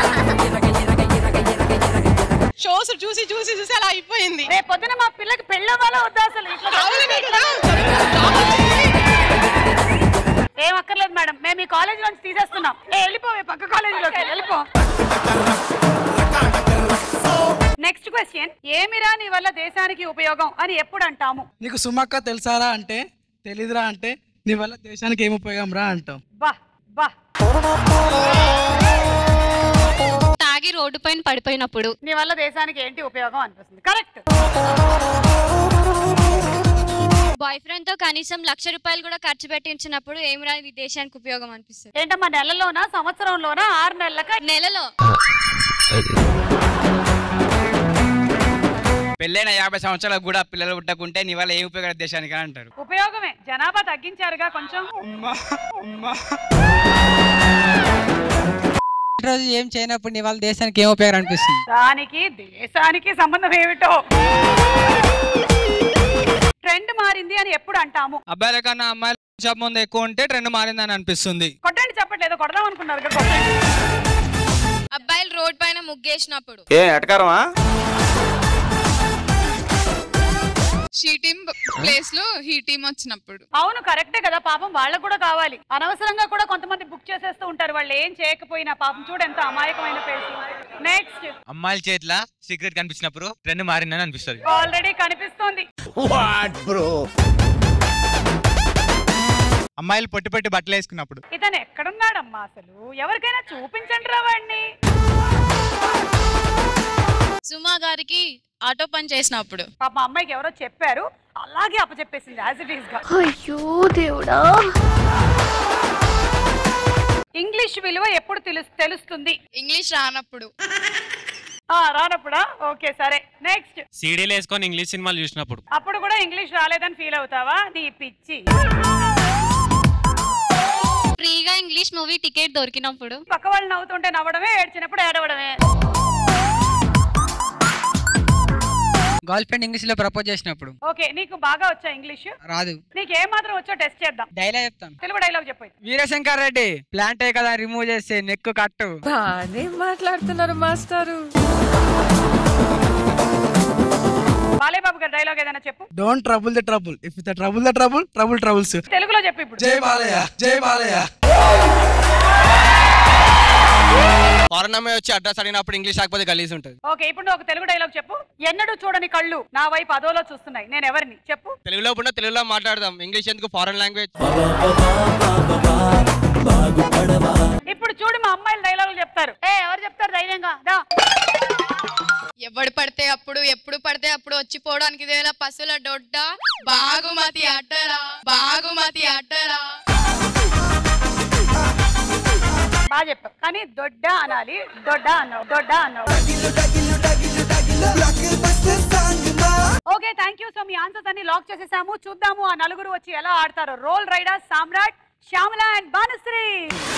షోస్ చూసి చూసి చూసి అలా అయిపోయింది. రేపు పొద్దున మా పిల్లకి పెళ్ళవ్వాలో వద్దా అసలు? ఏం అక్కర్లేదు మేడం, మేము ఈ కాలేజ్ నుంచి తీసేస్తున్నాం. వెళ్ళిపోవే పక్క కాలేజీలోకి వెళ్ళిపో. Next question. ఏమిరా నీ వల్ల దేశానికి ఉపయోగం అని ఎప్పుడు అంటాము? నీకు సుమక్క తెలుసారా అంటే తెలీదురా అంటే నీ వల్ల దేశానికి ఏం ఉపయోగం రా అంటాం. బా బా. తాగి రోడ్డు పైన పడిపోయినప్పుడు నీ వల్ల దేశానికి ఏంటి ఉపయోగం అనిపిస్తుంది. కరెక్ట్. బాయ్ ఫ్రెండ్ తో కనీసం 1,00,000 రూపాయలు కూడా ఖర్చు పెట్టించినప్పుడు ఏమిరా ఇది దేశానికి ఉపయోగం అనిపిస్తుంది. ఏంటమ్మా నెలలోనా సంవత్సరంలోనా 6 నెలలక? నెలలో. పెళ్ళైన 50 సంవత్సరాలకు కూడా పిల్లలు పుట్టకుంటే నీ వల్ల ఏం ఉపయోగం దేశానికి అంటారు. ఉపయోగమే, జనాభా తగ్గించారుగా కొంచెం. రోజు ఏం చేయనప్పుడు నీ వాళ్ళ దేశానికి ఏం ఉపయోగం అనిపిస్తుంది. దానికి దేశానికి సంబంధం ఏమిటో. ట్రెండ్ మారింది అని ఎప్పుడు అంటాము? అబ్బాయిల కన్నా అమ్మాయిల జాబ్ ముందు ఎక్కువ ఉంటే ట్రెండ్ మారిందని అనిపిస్తుంది. కొట్టండి చెప్పట్లేదు, కొడదాం అనుకున్నారు. అబ్బాయిలు రోడ్ పైన ముగ్గేసినప్పుడు. ఏ ఎటకారమా? షీ టీమ్ ప్లేస్ లో హీ టీమ్ వచ్చినప్పుడు. అవును కరెక్టే కదా, పాపం వాళ్ళకు కూడా కావాలి. అనవసరంగా కూడా కొంతమంది బుక్ చేసేస్తూ ఉంటారు, వాళ్ళు ఏం చేయకపోయినా. పాపం చూడు ఎంత అమాయకమైన ఫేస్. నెక్స్ట్. అమ్మాయిల చేతిలో సీక్రెట్ కనిపించినప్పుడు ట్రెండ్ మారిందని అనిపిస్తుంది. ఆల్రెడీ కనిపిస్తోంది. What bro? అమ్మాయిలు పొట్టి పొట్టి బట్టలు వేసుకున్నప్పుడు. ఇతను ఎక్కడున్నాడమ్మా అసలు? ఎవరికైనా చూపించండి రా వాడిని. సుమా గారికి ఆటో పని చేసినప్పుడు. పాప అమ్మాయికి ఎవరో చెప్పారు, అలాగే అప్పచెప్పేసింది యాజ్ ఇట్ ఈస్ గా. అయ్యో దేవుడా. ఇంగ్లీష్ విలువ ఎప్పుడు తెలుస్తుంది? ఇంగ్లీష్ రానప్పుడు. రానప్పుడా? ఓకే సరే. నెక్స్ట్. సీడీలు వేసుకొని ఇంగ్లీష్ సినిమాలు చూసినప్పుడు. అప్పుడు కూడా ఇంగ్లీష్ రాలేదని ఫీల్ అవుతావా? నీ పిచ్చి. ఫ్రీగా ఇంగ్లీష్ మూవీ టికెట్ దొరికినప్పుడు. పక్క వాళ్ళు నవ్వుతుంటే నవ్వడమే, ఏడ్చినప్పుడు ఏడవడమే. గర్ల్ ఫ్రెండ్ ఇంగ్లీష్ లో ప్రపోజ్ చేసినప్పుడు. ఓకే, నీకు బాగా వచ్చా ఇంగ్లీష్? రాదు. నీకు ఏం మాత్రం వచ్చో టెస్ట్ చేద్దాం. డైలాగ్ చెప్తాను. తెలుగు డైలాగ్ చెప్పు. వీరశంకర్ రెడ్డి ప్లాంట్ కదా రిమూవ్ చేస్తే నెక్ కట్టు. బానే మాట్లాడుతున్నారు మాస్టారు. బాలేబాబు గారి డైలాగ్ ఏదైనా చెప్పు. Don't trouble the trouble, if the trouble the trouble, trouble troubles. తెలుగులో చెప్పు ఇప్పుడు. జై బాలయ్య, జై బాలయ్య. ఫారెన్ అమ్మాయి వచ్చి అడ్రస్ అడిగినప్పుడు ఇంగ్లీష్ రాకపోతే గలీజ్ ఉంటుంది. ఓకే, ఇప్పుడు నువ్వు ఒక తెలుగు డైలాగ్ చెప్పు. ఎన్నడూ చూడని కళ్ళు నా వైపు అదోలో చూస్తున్నాయి, నేను ఎవరిని చెప్పు. తెలుగులో తెలుగులో మాట్లాడదాం, ఇంగ్లీష్ ఎందుకు ఫారెన్ లాంగ్వేజ్. బాగుపడవా. ఇప్పుడు చూడు మా అమ్మాయిలు డైలాగులు చెప్తారు. ఎవరు చెప్తారు ధైర్యంగా? ఎవడు పడితే అప్పుడు ఎప్పుడు పడితే అప్పుడు వచ్చిపోవడానికి ఇదేలా పశువుల దొడ్డ బాగుమతి అడ్డరా బాగుమతి అడ్డరా. బాగా చెప్పావు కానీ దొడ్డ అనాలి. దొడ్డ అన్నావు, దొడ్డ అన్నావు. Okay thank you. సో మీ ఆన్సర్స్ అన్ని లాక్ చేసేసాము. చూద్దాము ఆ నలుగురు వచ్చి ఎలా ఆడతారో. రోల్ రైడర్ సామ్రాట్, శ్యామల అండ్ భానుశ్రీ.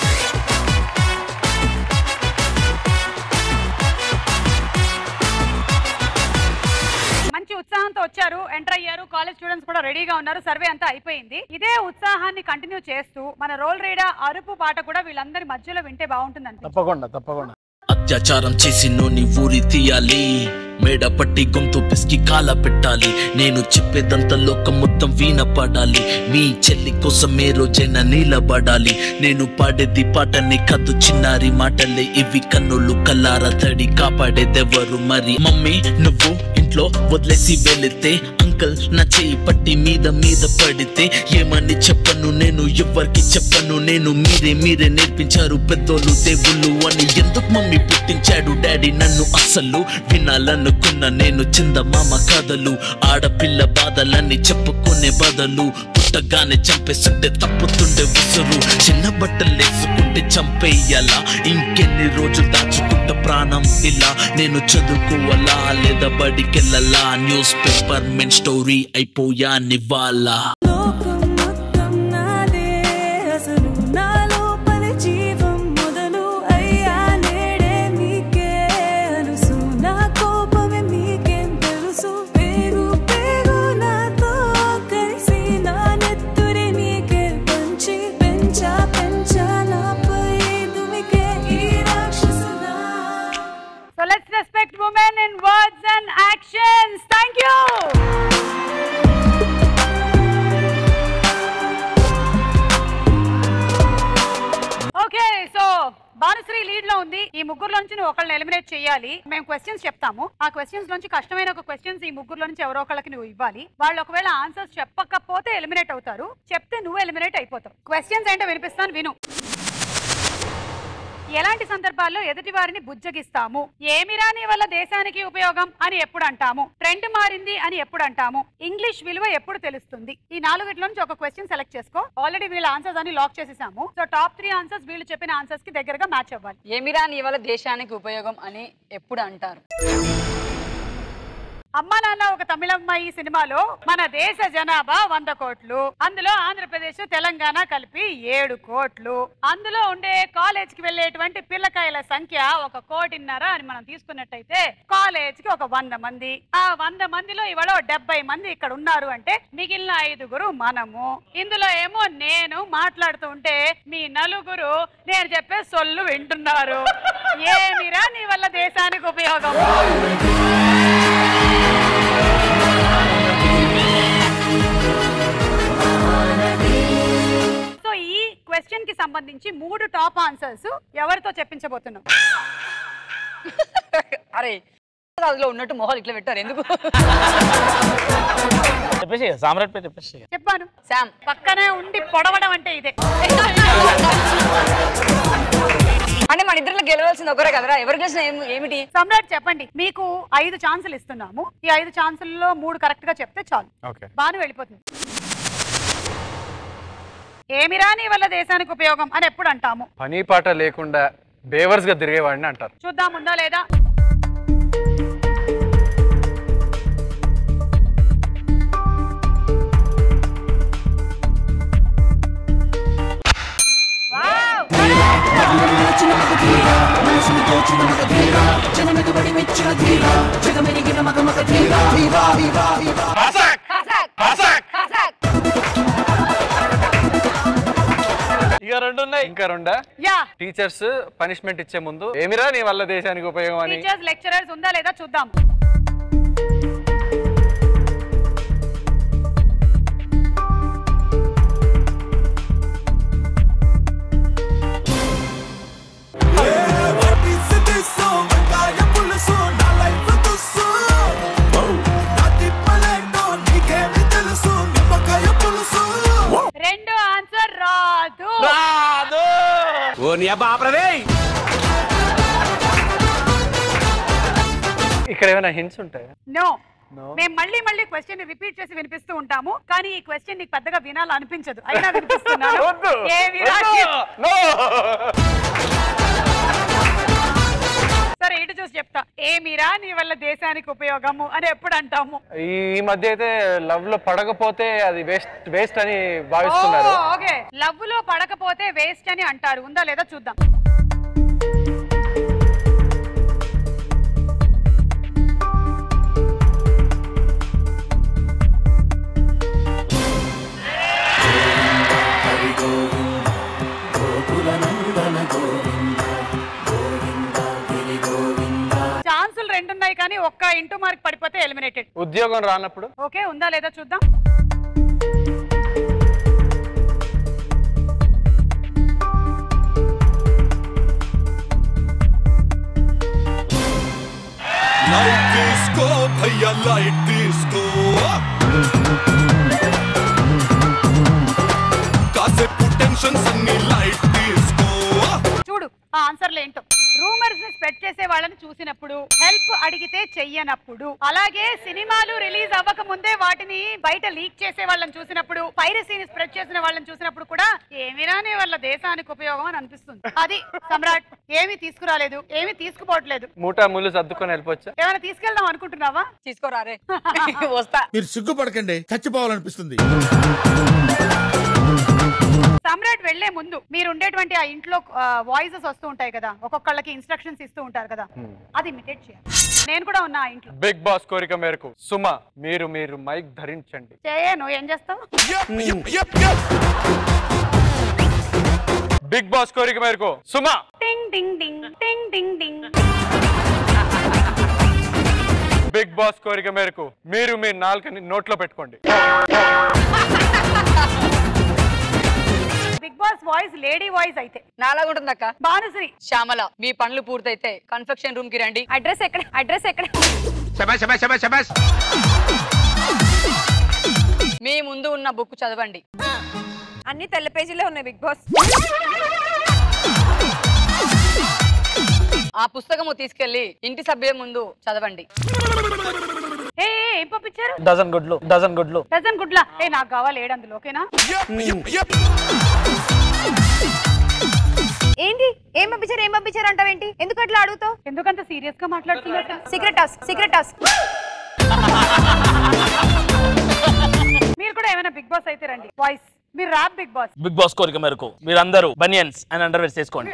మంచి ఉత్సాహంతో వచ్చారు, ఎంటర్ అయ్యారు. కాలేజ్ స్టూడెంట్స్ కూడా రెడీగా ఉన్నారు. సర్వే అంతా అయిపోయింది. ఇదే ఉత్సాహాన్ని కంటిన్యూ చేస్తూ మన రోల్ రైడర్ అరుపు పాట కూడా వీళ్ళందరి మధ్యలో వింటే బాగుంటుంది. తప్పకుండా. అత్యాచారం చేసి నోని ఊరి తీయాలి, మేడ పట్టి గొంతు పిసికి కాల పెట్టాలి, నేను చెప్పేదంతా లోకం మొత్తం వీణ పడాలి, మీ చెల్లి కోసం ఏ రోజైనా నిలబడాలి, నేను పాడేది పాటని కద్దు చిన్నారి మాటలే ఇవి, కన్నులు కల్లారా తడి కాపాడేదెవరు మరి. మమ్మీ నువ్వు ఇంట్లో వదిలేసి వెళితే, అంకల్ నా చేయి పట్టి మీద పడితే, ఏమని చెప్పను నేను ఎవరికి చెప్పను నేను, మీరే నేర్పించారు పెద్దోళ్ళు దేవుళ్ళు అని. ఎందుకు మమ్మీ పుట్టించాడు డాడీ నన్ను, అసలు వినాలనుకున్న నేను చందమామ కథలు, ఆడపిల్ల బాధలన్నీ చెప్పుకునే బదులు, పుట్టగానే చంపేస్తుంటే తప్పుతుండే ఉసురు, చిన్న బట్టలు వేసుకుంటే చంపేయాలా, ఇంకెన్ని రోజులు దాచుకుంటే ప్రాణం ఇలా, నేను చదువుకోవాలా లేదా బడికెళ్ళాలా, న్యూస్ పేపర్ మెన్ స్టోరీ అయిపోయా నివాలా. So let's respect women in words and actions. Thank you. Okay, so Bhanushree lead లో ఉంది. ఈ ముగ్గురులో నుంచి నువ్వు ఒకళ్ళని ఎలిమినేట్ చేయాలి. మేము క్వశ్చన్స్ చెప్తాము. ఆ క్వశ్చన్స్ నుంచి కష్టమైన ఒక క్వశ్చన్స్ ఈ ముగ్గురులో నుంచి ఎవరో ఒకళ్ళకి నువ్వు ఇవ్వాలి. వాళ్ళు ఒకవేళ ఆన్సర్స్ చెప్పకపోతే ఎలిమినేట్ అవుతారు, చెప్తే నువ్వు ఎలిమినేట్ అయిపోతావు. క్వశ్చన్స్ ఏంటో వినిపిస్తాను, విను. ఎలాంటి సందర్భాల్లో ఎదుటి వారిని బుజ్జగిస్తాము? ఏమిరా నీ వల్ల దేశానికి ఉపయోగం అని ఎప్పుడు అంటాము? ట్రెండ్ మారింది అని ఎప్పుడు అంటాము? ఇంగ్లీష్ విలువ ఎప్పుడు తెలుస్తుంది? ఈ నాలుగిట్లో నుంచి ఒక క్వశ్చన్ సెలెక్ట్ చేసుకో. ఆల్రెడీ వీళ్ళ ఆన్సర్స్ అని లాక్ చేసేసాము. సో టాప్ 3 ఆన్సర్స్ వీళ్ళు చెప్పిన ఆన్సర్స్ కి దగ్గరగా మ్యాచ్ అవ్వాలి. ఏమిరా నీ వల్ల దేశానికి ఉపయోగం అని ఎప్పుడు అంటారు? అమ్మా నాన్న ఒక తమిళమ్మాయి సినిమాలో మన దేశ జనాభా 100 కోట్లు, అందులో ఆంధ్రప్రదేశ్ తెలంగాణ కలిపి 7 కోట్లు, అందులో ఉండే కాలేజ్ కి వెళ్ళేటువంటి పిల్లకాయల సంఖ్య 1.5 కోటి అని మనం తీసుకున్నట్టయితే కాలేజ్ కి ఒక 100 మంది. ఆ 100 మందిలో ఇవాళ 70 మంది ఇక్కడ ఉన్నారు అంటే మిగిలిన 5 మనము. ఇందులో ఏమో నేను మాట్లాడుతూ ఉంటే మీ నలుగురు నేను చెప్పే సొల్లు వింటున్నారు. ఏమిరా నీ వల్ల దేశానికి ఉపయోగం? సో ఈ క్వశ్చన్ కి సంబంధించి 3 టాప్ ఆన్సర్స్ ఎవరితో చెప్పించబోతున్నాం? అరే అందులో ఉన్నట్టు మొహాలు ఇట్లా పెట్టారు ఎందుకు? చెప్పాను శామ్ పక్కనే ఉండి పొడవడం అంటే ఇదే. అంటే మన ఇద్దరు గెలవాల్సింది ఒకరే కదరా, ఎవరు గెలిచిన ఏమిటి? సమ్రాట్ చెప్పండి. మీకు 5 ఛాన్సులు ఇస్తున్నాము. ఈ 5 ఛాన్సుల్లో 3 కరెక్ట్ గా చెప్తే చాలు. బాను వెళ్ళిపోతుంది. ఏమిరా నీ వల్ల దేశానికి ఉపయోగం అని ఎప్పుడు అంటాము? పని పాట లేకుండా బేవర్స్ గా తిరిగేవాడిని అంటారు. చూద్దాం ఉందా లేదా. ఇంకా రెండా? టీచర్స్ పనిష్మెంట్ ఇచ్చే ముందు ఏమిరా నీ వల్ల దేశానికి ఉపయోగం అని టీచర్స్ లెక్చరర్స్ ఉందా లేదా చూద్దాం. ఇక్కడ ఏమైనా హింట్స్ ఉంటాయా? నో. మేము మళ్ళీ మళ్ళీ క్వశ్చన్ రిపీట్ చేసి వినిపిస్తూ ఉంటాము, కానీ ఈ క్వశ్చన్ నీకు పెద్దగా వినాలనిపించదు, అయినా వినిపిస్తున్నాను. ఏ విరాట్ సరే ఇటు చూసి చెప్తా. ఏమిరా నీ వల్ల దేశానికి ఉపయోగము అని ఎప్పుడు అంటాము? ఈ మధ్య అయితే లవ్ లో పడకపోతే అది వేస్ట్ అని భావిస్తున్నారు. ఓకే, లవ్ లో పడకపోతే వేస్ట్ అని అంటారు. ఉందా లేదా చూద్దాం. ఛాన్సులు రెండున్నాయి కానీ ఒక్క ఇంటూ మార్క్ పడిపోతే ఎలిమినేటెడ్. ఉద్యోగం రానప్పుడు ఓకే, ఉందా లేదా చూద్దాం. लाइट डिस्को भैया लाइट डिस्को कासेపు టెన్షన్స్ అన్ని లైట్ డిస్కో. చూడు ఆ ఆన్సర్లు ఏంటో. రూమర్స్ ని స్ప్రెడ్ చేసే వాళ్ళని చూసినప్పుడు, హెల్ప్ అడిగితే చెయ్యనప్పుడు, అలాగే సినిమాలు రిలీజ్ అవ్వక ముందే వాటిని బయట లీక్ చేసే వాళ్ళని చూసినప్పుడు, పైరసీని స్ప్రెడ్ చేసిన వాళ్ళని చూసినప్పుడు కూడా ఏమిరానే వాళ్ళ దేశానికి ఉపయోగం అని అనిపిస్తుంది. అది సమ్రాట్ ఏమి తీసుకురాలేదు, ఏమి తీసుకుపోవట్లేదు. మూటా ముళ్ళు సర్దుకొని వెళ్ళిపోవచ్చా? ఏమైనా తీసుకెళ్దాం అనుకుంటున్నావా? తీసుకోరారే వస్తా. మీరు సిగ్గుపడకండి, చచ్చిపోవాలనిపిస్తుంది. సమ్రాట్ వెళ్లే ముందు మీరు ఉండేటువంటి ఆ ఇంట్లో వాయిసెస్ వస్తూ ఉంటాయి కదా, ఒక్కొక్కళ్ళకి ఇన్స్ట్రక్షన్స్ ఇస్తూ ఉంటారు కదా, అది ఇమిటేట్ చేయాలి. నేను కూడా ఉన్నా ఆ ఇంట్లో. బిగ్ బాస్ కోరిక మేరకు సుమ మీరు మైక్ ధరించండి. చేయను, ఏం చేస్తావు? బిగ్ బాస్ కోరిక మేరకు సుమ. టింగ్ టింగ్ టింగ్ టింగ్ టింగ్ టింగ్. బిగ్ బాస్ కోరిక మేరకు మీరు మీ నాలుకని నోట్లో పెట్టుకోండి. Big boss voice lady voice అయితే నాలాగా ఉంటుంది అక్క. భానుశ్రీ. శ్యామల మీ పనులు పూర్తయితే కన్ఫెక్షన్ రూమ్ కి రండి. అడ్రస్ ఎక్కడ? అడ్రస్ ఎక్కడ? మీ ముందు ఉన్న బుక్ చదవండి. అన్ని తెల్ల పేజీలే ఉన్నాయి బిగ్ బాస్. ఆ పుస్తకము తీసుకెళ్లి ఇంటి సభ్యుల ముందు చదవండి. ఏం పంపించారు? డజన్ గుడ్లు. డజన్ గుడ్లా? నాకు కావాలి 7 అందులో. ఓకేనా? ఏంటి ఏం పంపించారు అంటావేంటి? ఎందుకు అట్లా అడుగుతావు? ఎందుకంత సీరియస్ గా మాట్లాడుతున్నారు? Secret task. మీరు కూడా ఏమైనా బిగ్ బాస్ అయితే రండి. వాయిస్ మీరు rap big boss. Big boss కోరిక మేరకు మీరందరూ బనియన్స్ అండ్ అండర్వేర్ చేసుకోండి.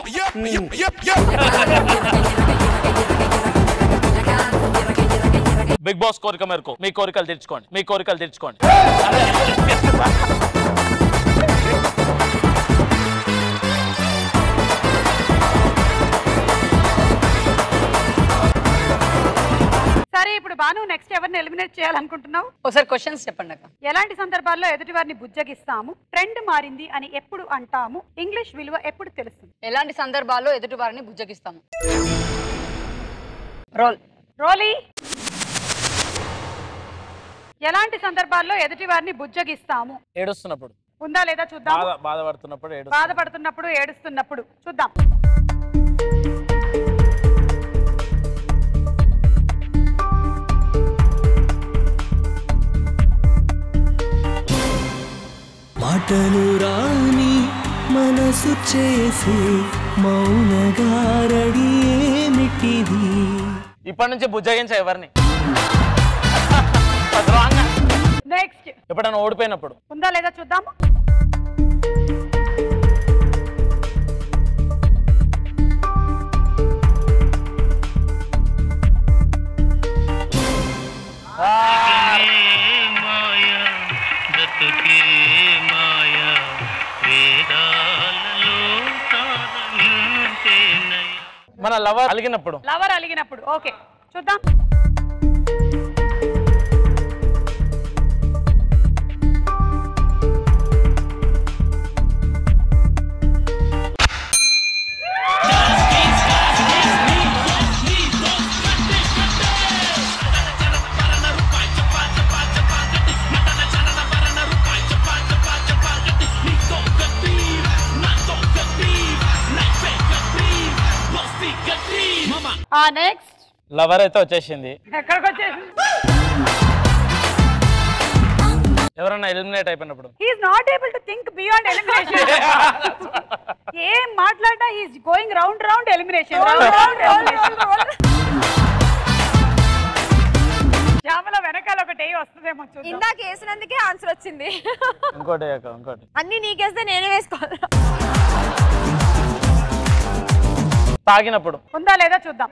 బిగ్ బాస్ కోరిక మేరకు మీ కోరికలు తీర్చుకోండి. సరే ఇప్పుడు బాను నెక్స్ట్ ఎవరిని ఎలిమినేట్ చేయాలనుకుంటున్నావు? ఒకసారి క్వశ్చన్స్ చెప్పండి అక్క. ఎలాంటి సందర్భాల్లో ఎదుటి వారిని బుజ్జగిస్తాము? ట్రెండ్ మారింది అని ఎప్పుడు అంటాము? ఇంగ్లీష్ విలువ ఎప్పుడు తెలుస్తుంది? ఎలాంటి సందర్భాల్లో ఎదుటి వారిని బుజ్జగిస్తాము? రోలీ. ఎలాంటి సందర్భాల్లో ఎదుటి వారిని బుజ్జగిస్తాము? ఏడుస్తున్నప్పుడు. ఉందా లేదా చూద్దాం. బాధపడుతున్నప్పుడు, ఏడుస్తున్నప్పుడు చూద్దాం. మాటలు రాని మనసు చేసి మౌనగారడి ఏమిటిది? ఇప్పటి నుంచి బుజ్జగించా ఎవరిని. నెక్స్ట్ ఎప్పుడైనా ఓడిపోయినప్పుడు. ఉందా లేదా చూద్దాము. మన లవర్ అలిగినప్పుడు. ఓకే చూద్దాం. నెక్స్ట్ లవర్ అయితే వచ్చేసింది. ఎక్కడికి వచ్చేసింది? ఎవరన్నా ఎలిమినేట్ అయిపోయినప్పుడు he is not able to think beyond elimination. ఏం మాట్లాడినా he is going round round elimination. Shyamala వెనకాల ఒకటి వస్తుందేమో చూద్దాం. ఇందాక వేసినందుకే ఆన్సర్ వచ్చింది. ఇంకోటి అన్ని నీకేస్తే నేనే వేసుకోవాలి. తాగినప్పుడు ఉందా లేదా చూద్దాం.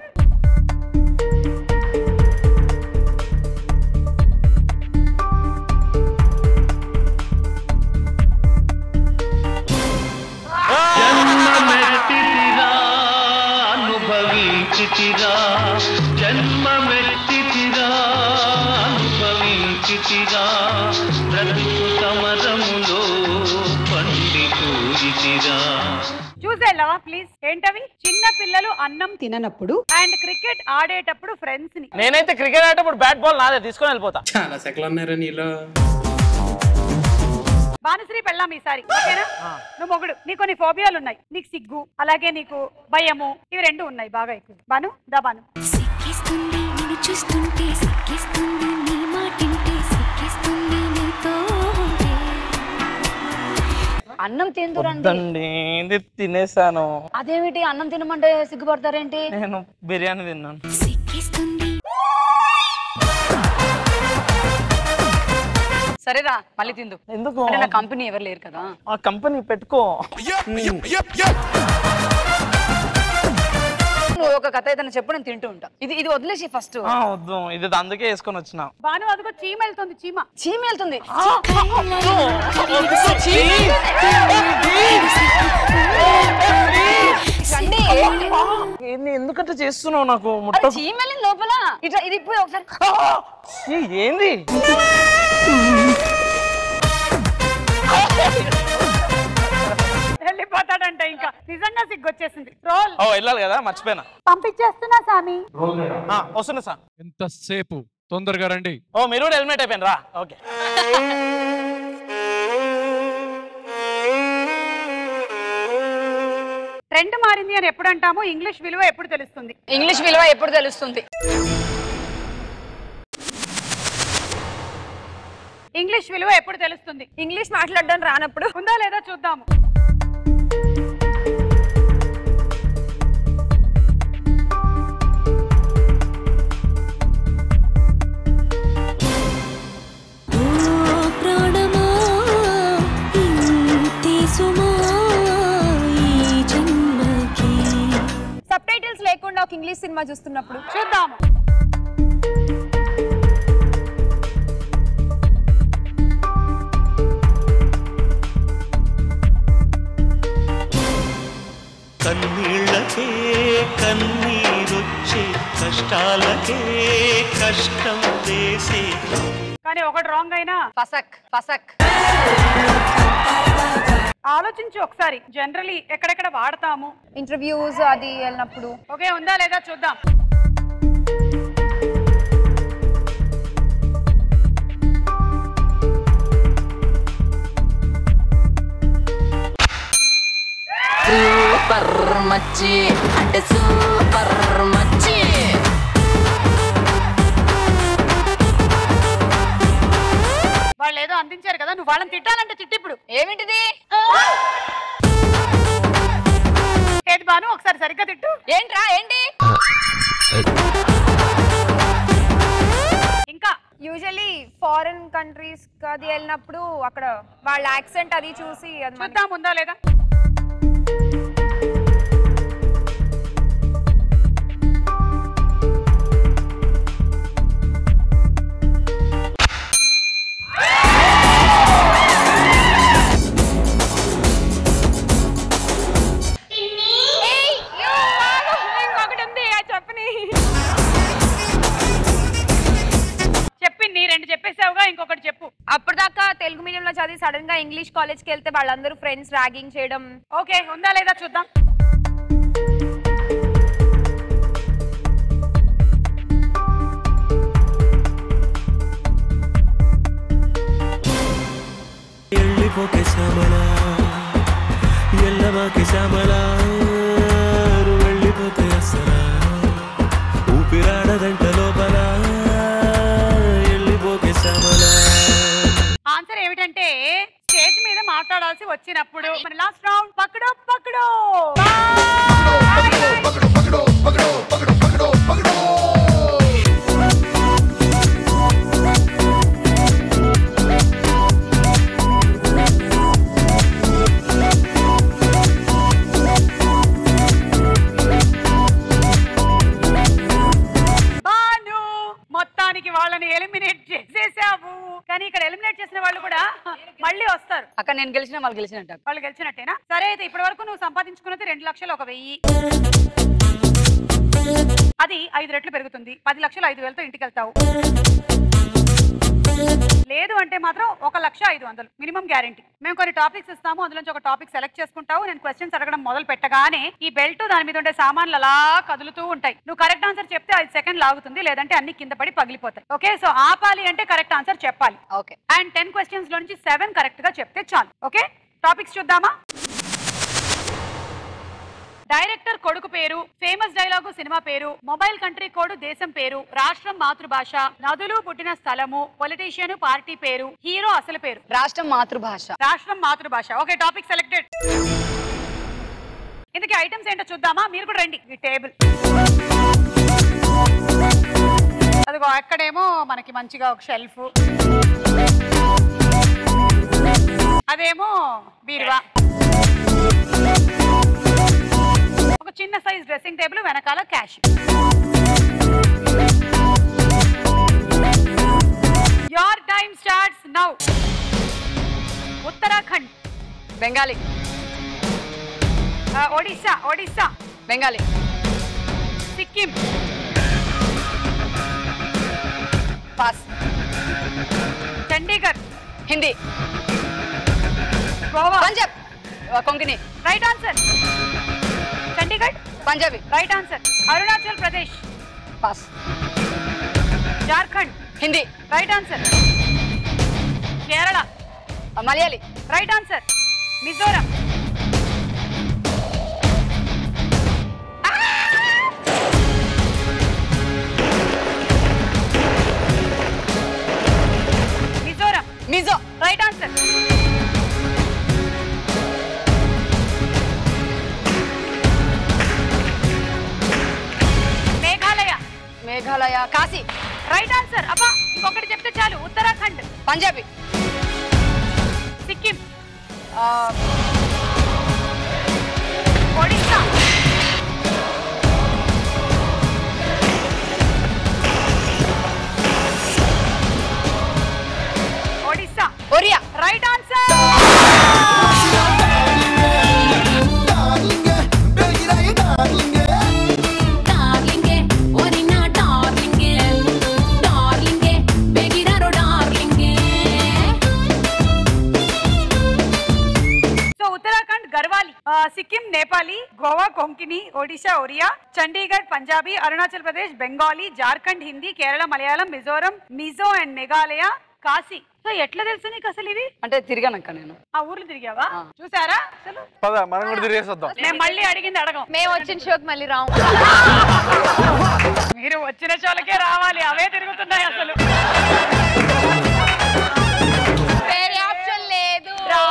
జన్మమెత్తితిరా అనుభవించితిరా జన్మమెత్తితిరా అనుభవించితిరా బ్రతుకు సమరములో పండితూరితిరా. చూసేళ్ళవా ప్లీజ్? ఏంటవి? చిన్న పిల్లలు అన్నం తిననప్పుడు అండ్ క్రికెట్ ఆడేటప్పుడు ఫ్రెండ్స్ ని. నేనైతే క్రికెట్ ఆడేటప్పుడు బ్యాట్ బాల్ నాదే తీసుకొని వెళ్ళిపోతా. చాలా సెకలు ఉన్నారా నీలో? భానుశ్రీ పెళ్ళాం ఈసారి, ఓకేనా? నువ్వు మొగుడు, నీకు కొన్ని ఫోబియాలు ఉన్నాయి. నీకు సిగ్గు, అలాగే నీకు భయము, ఇవి రెండు ఉన్నాయి బాగా ఎక్కువ. బాను దా బాను. అన్నం తిందురండి. తినేసాను. అదేమిటి అన్నం తినమంటే సిగ్గుపడతారేంటి? నేను బిర్యానీ తిన్నాను. సరేరా మళ్ళీ తిందు. ఎందుకు? నా కంపెనీ ఎవరు లేరు కదా. ఆ కంపెనీ పెట్టుకో. నువ్వు ఒక కథ అయితే చెప్పు, నేను తింటూ ఉంటా. ఇది వదిలేసి ఫస్ట్. వద్దు, ఇది అందుకే వేసుకొని వచ్చిన. బాను అదిగో చీమ వెళ్తుంది. చీమ వెళ్తుంది. ఎందుకంటే చేస్తున్నావు నాకు చీమ వెళ్ళింది లోపల. ఇట్లా ఇది ఇప్పుడు ఒకసారి. ఏంది? వెళ్ళిపోతాడంట. ఇంకా నిజంగా సిగ్గొచ్చేసింది. రోల్ వెళ్ళాలి కదా, మర్చిపోయినా. పంపించేస్తున్నా సామి. వస్తున్నా సార్. ఎంతసేపు? తొందరగా రండి. మీరు కూడా హెల్మెట్ అయిపోయిన రా. ఓకే. ట్రెండ్ మారింది అని ఎప్పుడు అంటాము? ఇంగ్లీష్ విలువ ఎప్పుడు తెలుస్తుంది? ఇంగ్లీష్ విలువ ఎప్పుడు తెలుస్తుంది? ఇంగ్లీష్ విలువ ఎప్పుడు తెలుస్తుంది? ఇంగ్లీష్ మాట్లాడడం రానప్పుడు. ఉందా లేదా చూద్దాము. సబ్ టైటిల్స్ లేకుండా ఒక ఇంగ్లీష్ సినిమా చూస్తున్నప్పుడు చూద్దాము. కన్నీళ్ళకే కన్నీరొచ్చే కష్టాలకే కష్టం వేసే. కానీ ఒకటి రాంగ్ అయినా ఫసక్. ఆలోచించు ఒకసారి. జనరలీ ఎక్కడెక్కడ వాడతాము? ఇంటర్వ్యూస్ అది వెళ్ళినప్పుడు. ఓకే, ఉందా లేదా చూద్దాం. సూపర్ మచ్చి అంటే సూపర్ మచ్చి. వాళ్ళు ఏదో అందించారు కదా, నువ్వు వాళ్ళని తిట్టాలంటే తిట్టి. ఇప్పుడు ఏమిటిది? ఏది బాను, ఒకసారి సరిగ్గా తిట్టు. ఏంట్రా ఏంటి? ఇంకా యూజువల్లీ ఫారెన్ కంట్రీస్ అది వెళ్ళినప్పుడు అక్కడ వాళ్ళ యాక్సెంట్ అది చూసి చూద్దాం ఉందా లేదా. రెండు చెప్పేసావుగా, ఇంకొకటి చెప్పు. అప్పటిదాకా తెలుగు మీడియంలో చదివి సడన్ గా ఇంగ్లీష్ కాలేజ్కి వెళ్తే వాళ్ళందరూ ఫ్రెండ్స్ ర్యాగింగ్ చేయడం. ఓకే, ఉందా లేదా చూద్దాం. వెళ్ళిపోకే శ్యామల, ఎల్లవాకి శ్యామల, వెళ్ళిపోతే అసలా వచ్చినప్పుడు మన లాస్ట్ రౌండ్ పక్కడో పక్కడో. మొత్తానికి వాళ్ళని ఎలిమినేట్ చేసేసావు. కానీ ఇక్కడ ఎలిమినేట్ చేసిన వాళ్ళు కూడా మళ్ళీ వస్తారు. అక్కడ నేను గెలిచిన వాళ్ళు గెలిచినట్టు. వాళ్ళు గెలిచినట్టేనా? సరే అయితే ఇప్పటి వరకు నువ్వు సంపాదించుకున్నది 2 లక్షలు 1,000. అది 5 రెట్లు పెరుగుతుంది. 10 లక్షలు 5,000తో ఇంటికి వెళ్తావు. లేదు అంటే మాత్రం 1,05,000 మినిమం గ్యారంటీ. మేము కొన్ని టాపిక్స్ ఇస్తాము, అందులోంచి ఒక టాపిక్ సెలెక్ట్ చేసుకుంటావు. నేను క్వశ్చన్స్ అడగడం మొదలు పెట్టగానే ఈ బెల్ట్ దాని మీద ఉండే సామాన్లు అలా కదులుతూ ఉంటాయి. నువ్వు కరెక్ట్ ఆన్సర్ చెప్తే 5 సెకండ్లు ఆగుతుంది, లేదంటే అన్ని కింద పడి పగిలిపోతాయి. ఓకే, సో ఆపాలి అంటే కరెక్ట్ ఆన్సర్ చెప్పాలి. ఓకే, అండ్ 10 క్వశ్చన్స్ లో నుంచి 7 కరెక్ట్ గా చెప్తే చాలు. ఓకే, టాపిక్స్ చూద్దామా? డైరెక్టర్ కొడుకు పేరు, ఫేమస్ డైలాగు సినిమా పేరు, మొబైల్ కంట్రీ కోడ్ దేశం పేరు, రాష్ట్రం మాతృభాష, నదులు పుట్టిన స్థలము, పొలిటీషియన్ పార్టీ పేరు, హీరో అసలు పేరు. రాష్ట్రం మాతృభాష. రాష్ట్రం మాతృభాష. Okay, topic selected. ఇందుకే ఐటమ్స్ ఏంటో చూద్దామా? మీరు కూడా రండి. ఈ టేబుల్ అదిగో అక్కడేమో మనకి మంచిగా ఒక షెల్ఫ్, అదేమో బీరువా, ఒక చిన్న సైజ్ డ్రెస్సింగ్ టేబుల్, వెనకాల cash. Your time starts now. Uttarakhand. Bengali. Odisha. Odisha. Bengali. Sikkim. Pass. Chandigarh. Hindi. Goa. Punjab. Konkani. Right answer. Chandigarh. Punjabi. Right answer. Arunachal Pradesh. Pass. Jharkhand. Hindi. Right answer. Kerala. Malayali. Right answer. Mizoram. Mizoram. Mizo. Right answer. Meghalaya. Khasi. Right answer. అబ్బా, ఇంకొకటి చెప్తే చాలు. Uttarakhand. Punjabi. Sikkim. Odisha. Odisha. Oriya. Right answer. Sikkim Nepali, Goa Konkani, Odisha Oriya, Chandigarh Punjabi, Arunachal Pradesh Bengali, Jharkhand Hindi, Kerala Malayalam, Mizoram, Mizo and Meghalaya, Khasi. So ఎట్లా తెలుసు నీకు అసలు ఇవి? అంటే తిరిగానక్క నేను. ఆ ఊర్లు తిరిగావా? చూసారా? అసలు పద మనం కూడా తిరిగేసొద్దాం. మేము మళ్ళీ అడిగింది అడగం. మేము వచ్చిన షోకి మళ్ళీ రాము. మీరు వచ్చిన షోలకే రావాలి, అవే తిరుగుతున్నాయి అసలు. వేరే ఆప్షన్ లేదు.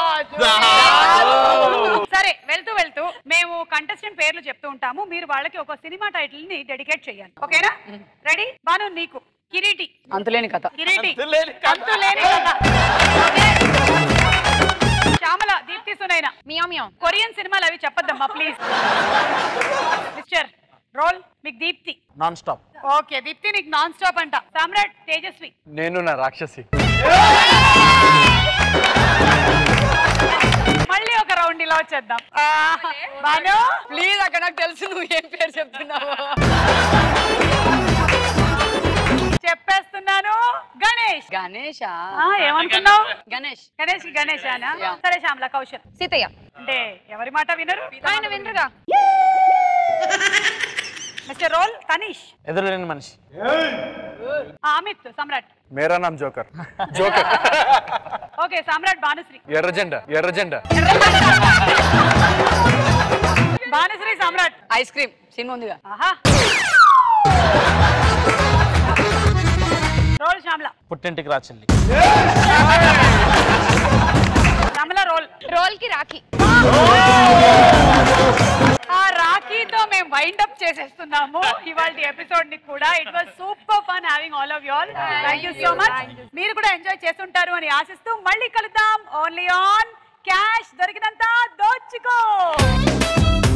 సరే, వెళ్తూ వెళ్తూ మేము కంటెస్టెంట్ పేర్లు చెప్తూ ఉంటాము. మీరు వాళ్ళకి ఒక సినిమా టైటిల్ ని డెడికేట్ చేయాలి. ఓకేనా? రెడీ? బాను, నీకు కిరీటి. అంతులేని కథ. కిరీటి. అంతులేని కథ. శ్యామల, దీప్తి సునైనా. మియామియా. కొరియన్ సినిమాలు అవి చెప్పొద్దమ్మా ప్లీజ్. మిస్టర్ రోల్. మీకు Deepti. Non stop. Okay, Deepti నీకు నాన్ స్టాప్ అంట. సామ్రాట్. తేజస్వి. నేను నా రాక్షసి. మళ్ళీ ఒక రౌండ్ ఇలా వచ్చేద్దాం. బాను ప్లీజ్ అక్కడ నాకు తెలుసు నువ్వు ఏం పేరు చెప్తున్నావు. చెప్పేస్తున్నాను. గణేష్. గణేష్. ఏమనుకున్నావు? గణేష్. గణేష్ గణేష్ అనా? సరే శ్యామల. కౌశల్. సీతయ్య. అంటే ఎవరి మాట వినరు? ఆయన వినరుగా. Mister role. తనీష్. ఎదురులేని మనిషి. Amit. Samrat. Mera Naam joker. Joker. Okay, Samrat. Bhanushree. Errajenda. Errajenda. Bhanushree. Samrat. Ice cream సినిమా ఉందిగా. ఆహా. రోల్. శ్యామల. పుట్టింటికి రాచెల్లి. శ్యామల రోల్. రోల్ కి రాఖీ. ఆ రాఖీతో మేము వైండ్ అప్ చేసేస్తున్నాము ఇవాళ ఎపిసోడ్ ని కూడా. It was super fun having all of you all. Thank you so much. మీరు కూడా ఎంజాయ్ చేస్తుంటారు అని ఆశిస్తూ మళ్ళీ కలుద్దాం. ఓన్లీ ఆన్ క్యాష్ దొరికినంత దోచుకో.